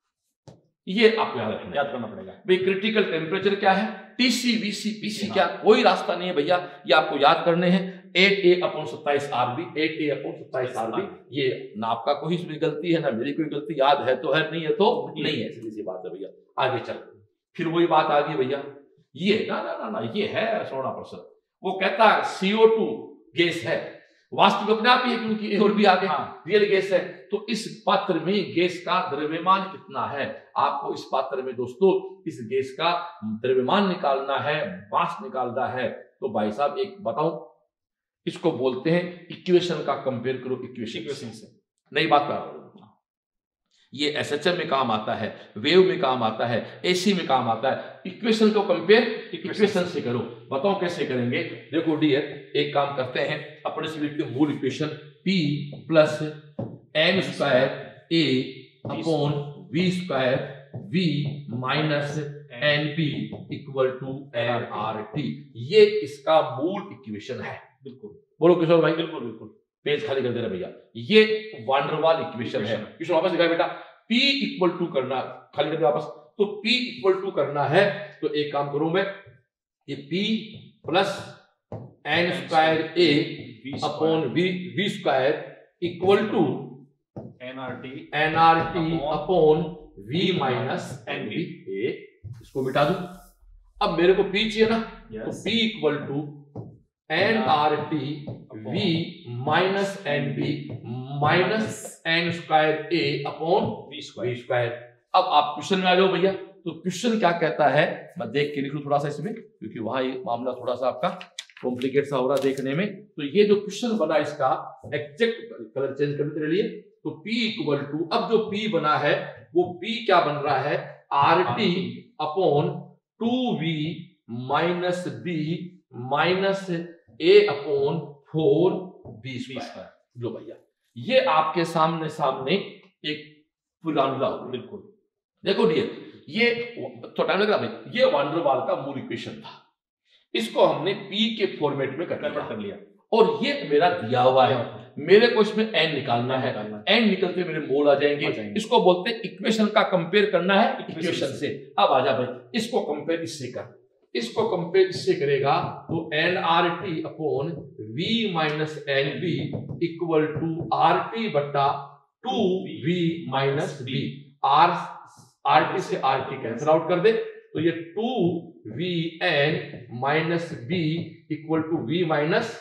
ये आपको याद रखना याद करना पड़ेगा भाई। क्रिटिकल टेम्परेचर क्या है, टीसी वीसी पीसी क्या, कोई रास्ता नहीं है भैया, ये आपको याद करने हैं। एट ए अपॉन सत्ताईस आरबी, एट ए अपॉन सत्ताईस आरबी, ये ना आपका कोई इसमें गलती है ना मेरी कोई गलती, याद है तो है नहीं है तो नहीं है, सीधी सी बात है भैया। आगे चल फिर वही बात आ गई भैया, ये ना ना ना ना ये है सोलह परसेंट, वो कहता है सीओ टू गैस है, वास्तविक अपने आप ही है क्योंकि और भी आगे हाँ। रियल गैस है। तो इस पात्र में गैस का द्रव्यमान कितना है, आपको इस पात्र में दोस्तों इस गैस का द्रव्यमान निकालना है, मास निकालना है। तो भाई साहब एक बताऊं, इसको बोलते हैं इक्वेशन का कंपेयर करो इक्वेशन से, नई बात कर रहा हूं। ये एसएचएम में काम आता है, वेव में काम आता है, एसी में काम आता है। इक्वेशन को कंपेयर इक्वेशन से करो, बताओ कैसे करेंगे। देखो डियर एक काम करते हैं, अपने से लिखते मूल equation P plus N square A upon V square V minus N P equal to N R T, ये इसका मूल इक्वेशन है। बिल्कुल बोलो किशोर भाई, बिल्कुल बिल्कुल पेज खाली कर दे रहे भैया। ये वांडरवाल इक्वेशन है, किशोर वापस दिखाए बेटा। P इक्वल टू करना, खाली कर दे वापस। तो P इक्वल टू करना है तो एक काम करूं मैं, ये P plus N square A upon V V square equal to N R T N R T upon V minus N V A, इसको मिटा दूं। अब मेरे को P चाहिए ना, तो P equal to N R T V minus N B minus N square A upon V square. अब आप क्वेश्चन में आ जाओ भैया। तो क्वेश्चन क्या कहता है, मैं देख के लिख लूं थोड़ा सा इसमें, क्योंकि वहां ये मामला थोड़ा सा आपका कॉम्प्लिकेट सा हो रहा देखने में। तो ये जो क्वेश्चन बना इसका एग्जैक्ट कलर चेंज करने के लिए, तो P इक्वल टू, अब जो P बना है वो P क्या बन रहा है, R T upon two V minus B minus A upon four B square. लो भैया ये आपके सामने सामने एक फॉर्मूला होगा, बिल्कुल देखो डियर, ये तो टाइम लग रहा भाई, ये वान डेर वाल का मूल इक्वेशन था, इसको हमने पी के फॉर्मेट में कन्वर्ट कर लिया और ये मेरा दिया हुआ है, मेरे को इसमें एन निकालना है, एन निकलते मेरे मोल आ जाएंगे, इसको बोलते हैं इक्वेशन का कंपेयर करना है इक्वेशन से। अब आ जा भाई, इसको कंपेयर इससे कर, इसको कंपेयर इससे करेगा तो N R T upon V minus N B equal to R T बट्टा two V minus B. R R T से आर टी कैंसिल आउट कर दे तो ये two V N minus B equal to V minus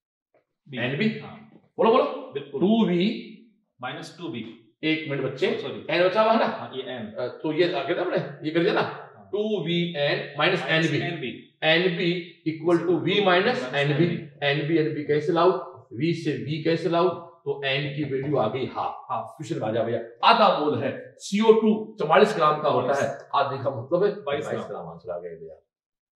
N B. बोलो बोलो, two V minus two B. एक minute बच्चे, एन बचा हुआ है ना, ये एन, तो ये आगे हमने ये कर दिया ना, two V N minus N B, N B equal to V minus N B, N B N B cancel out, V से वी कैंसिल आउट, तो एन की वैल्यू आ गई हाफ। हाफ क्वेश्चन आ जा भैया, आधा मोल है, सी ओ टू चौवालीस ग्राम का होता है, आधे का मतलब है बाईस ग्राम। आंसर आ गया भैया,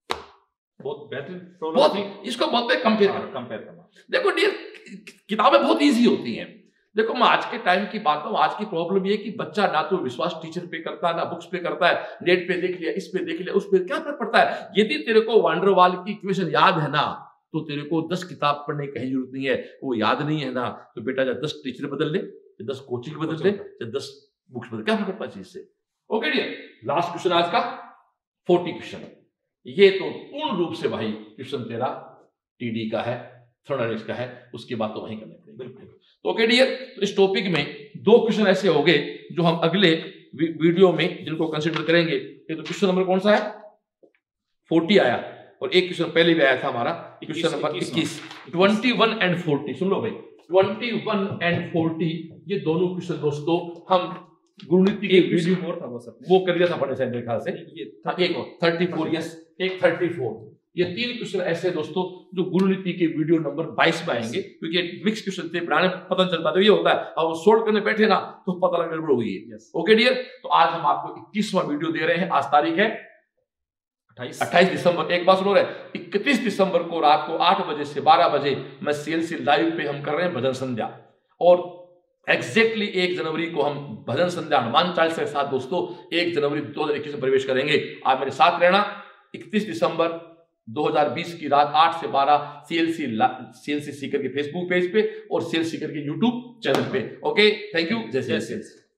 बहुत बेहतरीन प्रॉब्लम थी। इसको बोलते हैं कंपेयर करना, कंपेयर करना। देखो डियर, किताबें बहुत इजी होती हैं। देखो मैं आज के टाइम की बात हूं, आज की प्रॉब्लम ये कि बच्चा ना तो विश्वास टीचर पे करता है, ना बुक्स पे करता है, नेट पे देख लिया, इस पे देख लिया, उस पे, क्या फर्क पड़ता है। यदि तेरे को वान डेर वाल की इक्वेशन याद है ना, तो तेरे को दस किताब पढ़ने की कहीं जरूरत नहीं है। वो याद नहीं है ना, तो बेटा जब दस टीचर बदल ले, दस कोचिंग बदल ले, दस बुक्स बदल, क्या फर्क पड़ता है चीज से। ओके डियर, लास्ट क्वेश्चन आज का फोर्टी क्वेश्चन। ये तो पूर्ण रूप से भाई क्वेश्चन तेरा टीडी का है, थर्मोडायनेमिक्स का है, उसके बाद तो वहीं करने पड़ेंगे। बिल्कुल। तो ओके डियर, तो इस टॉपिक में दो क्वेश्चन ऐसे हो गए जो हम अगले वीडियो में जिनको कंसीडर करेंगे। ये तो क्वेश्चन नंबर कौन सा है, फोर्टी आया, और एक क्वेश्चन पहले भी आया था हमारा, क्वेश्चन नंबर इक्कीस। ट्वेंटी वन एंड फोर्टी सुन लो भाई, ट्वेंटी वन एंड फोर्टी ये दोनों क्वेश्चन दोस्तों हम गुरुनीति के वीडियो था वो सब वो कर दिया था अपने सेंटर ख्याल से, एक थर्टी फोर, यस एक थर्टी फोर। ये तीन क्वेश्चन ऐसे दोस्तों जो गुरुनीति के वीडियो नंबर बाईस में आएंगे, क्योंकि मिक्स क्वेश्चन थे, पढ़ाने पता चलता तो ये होता है, अब सोल्व करने बैठे ना तो पता लग गड़बड़ हुई है। ओके डियर, तो आज हम आपको इक्कीसवां वीडियो दे रहे हैं। आज तारीख है अट्ठाईस दिसंबर। एक बात सुनो रहे, इकतीस दिसंबर को रात को आठ बजे से बारह बजे मैं सीएलसी लाइव पे हम कर रहे हैं भजन संध्या, और एग्जैक्टली एक जनवरी को हम भजन संध्या हनुमान चालीसा के साथ दोस्तों एक जनवरी दो हजार इक्कीस में प्रवेश करेंगे। आप मेरे साथ रहना। इकतीस दिसंबर दो हज़ार बीस की रात आठ से बारह सीएलसी सीएलसी सीकर के फेसबुक पेज पे और सीएलसी सीकर के यूट्यूब चैनल पे। ओके, थैंक यू, जय श्री कृष्ण।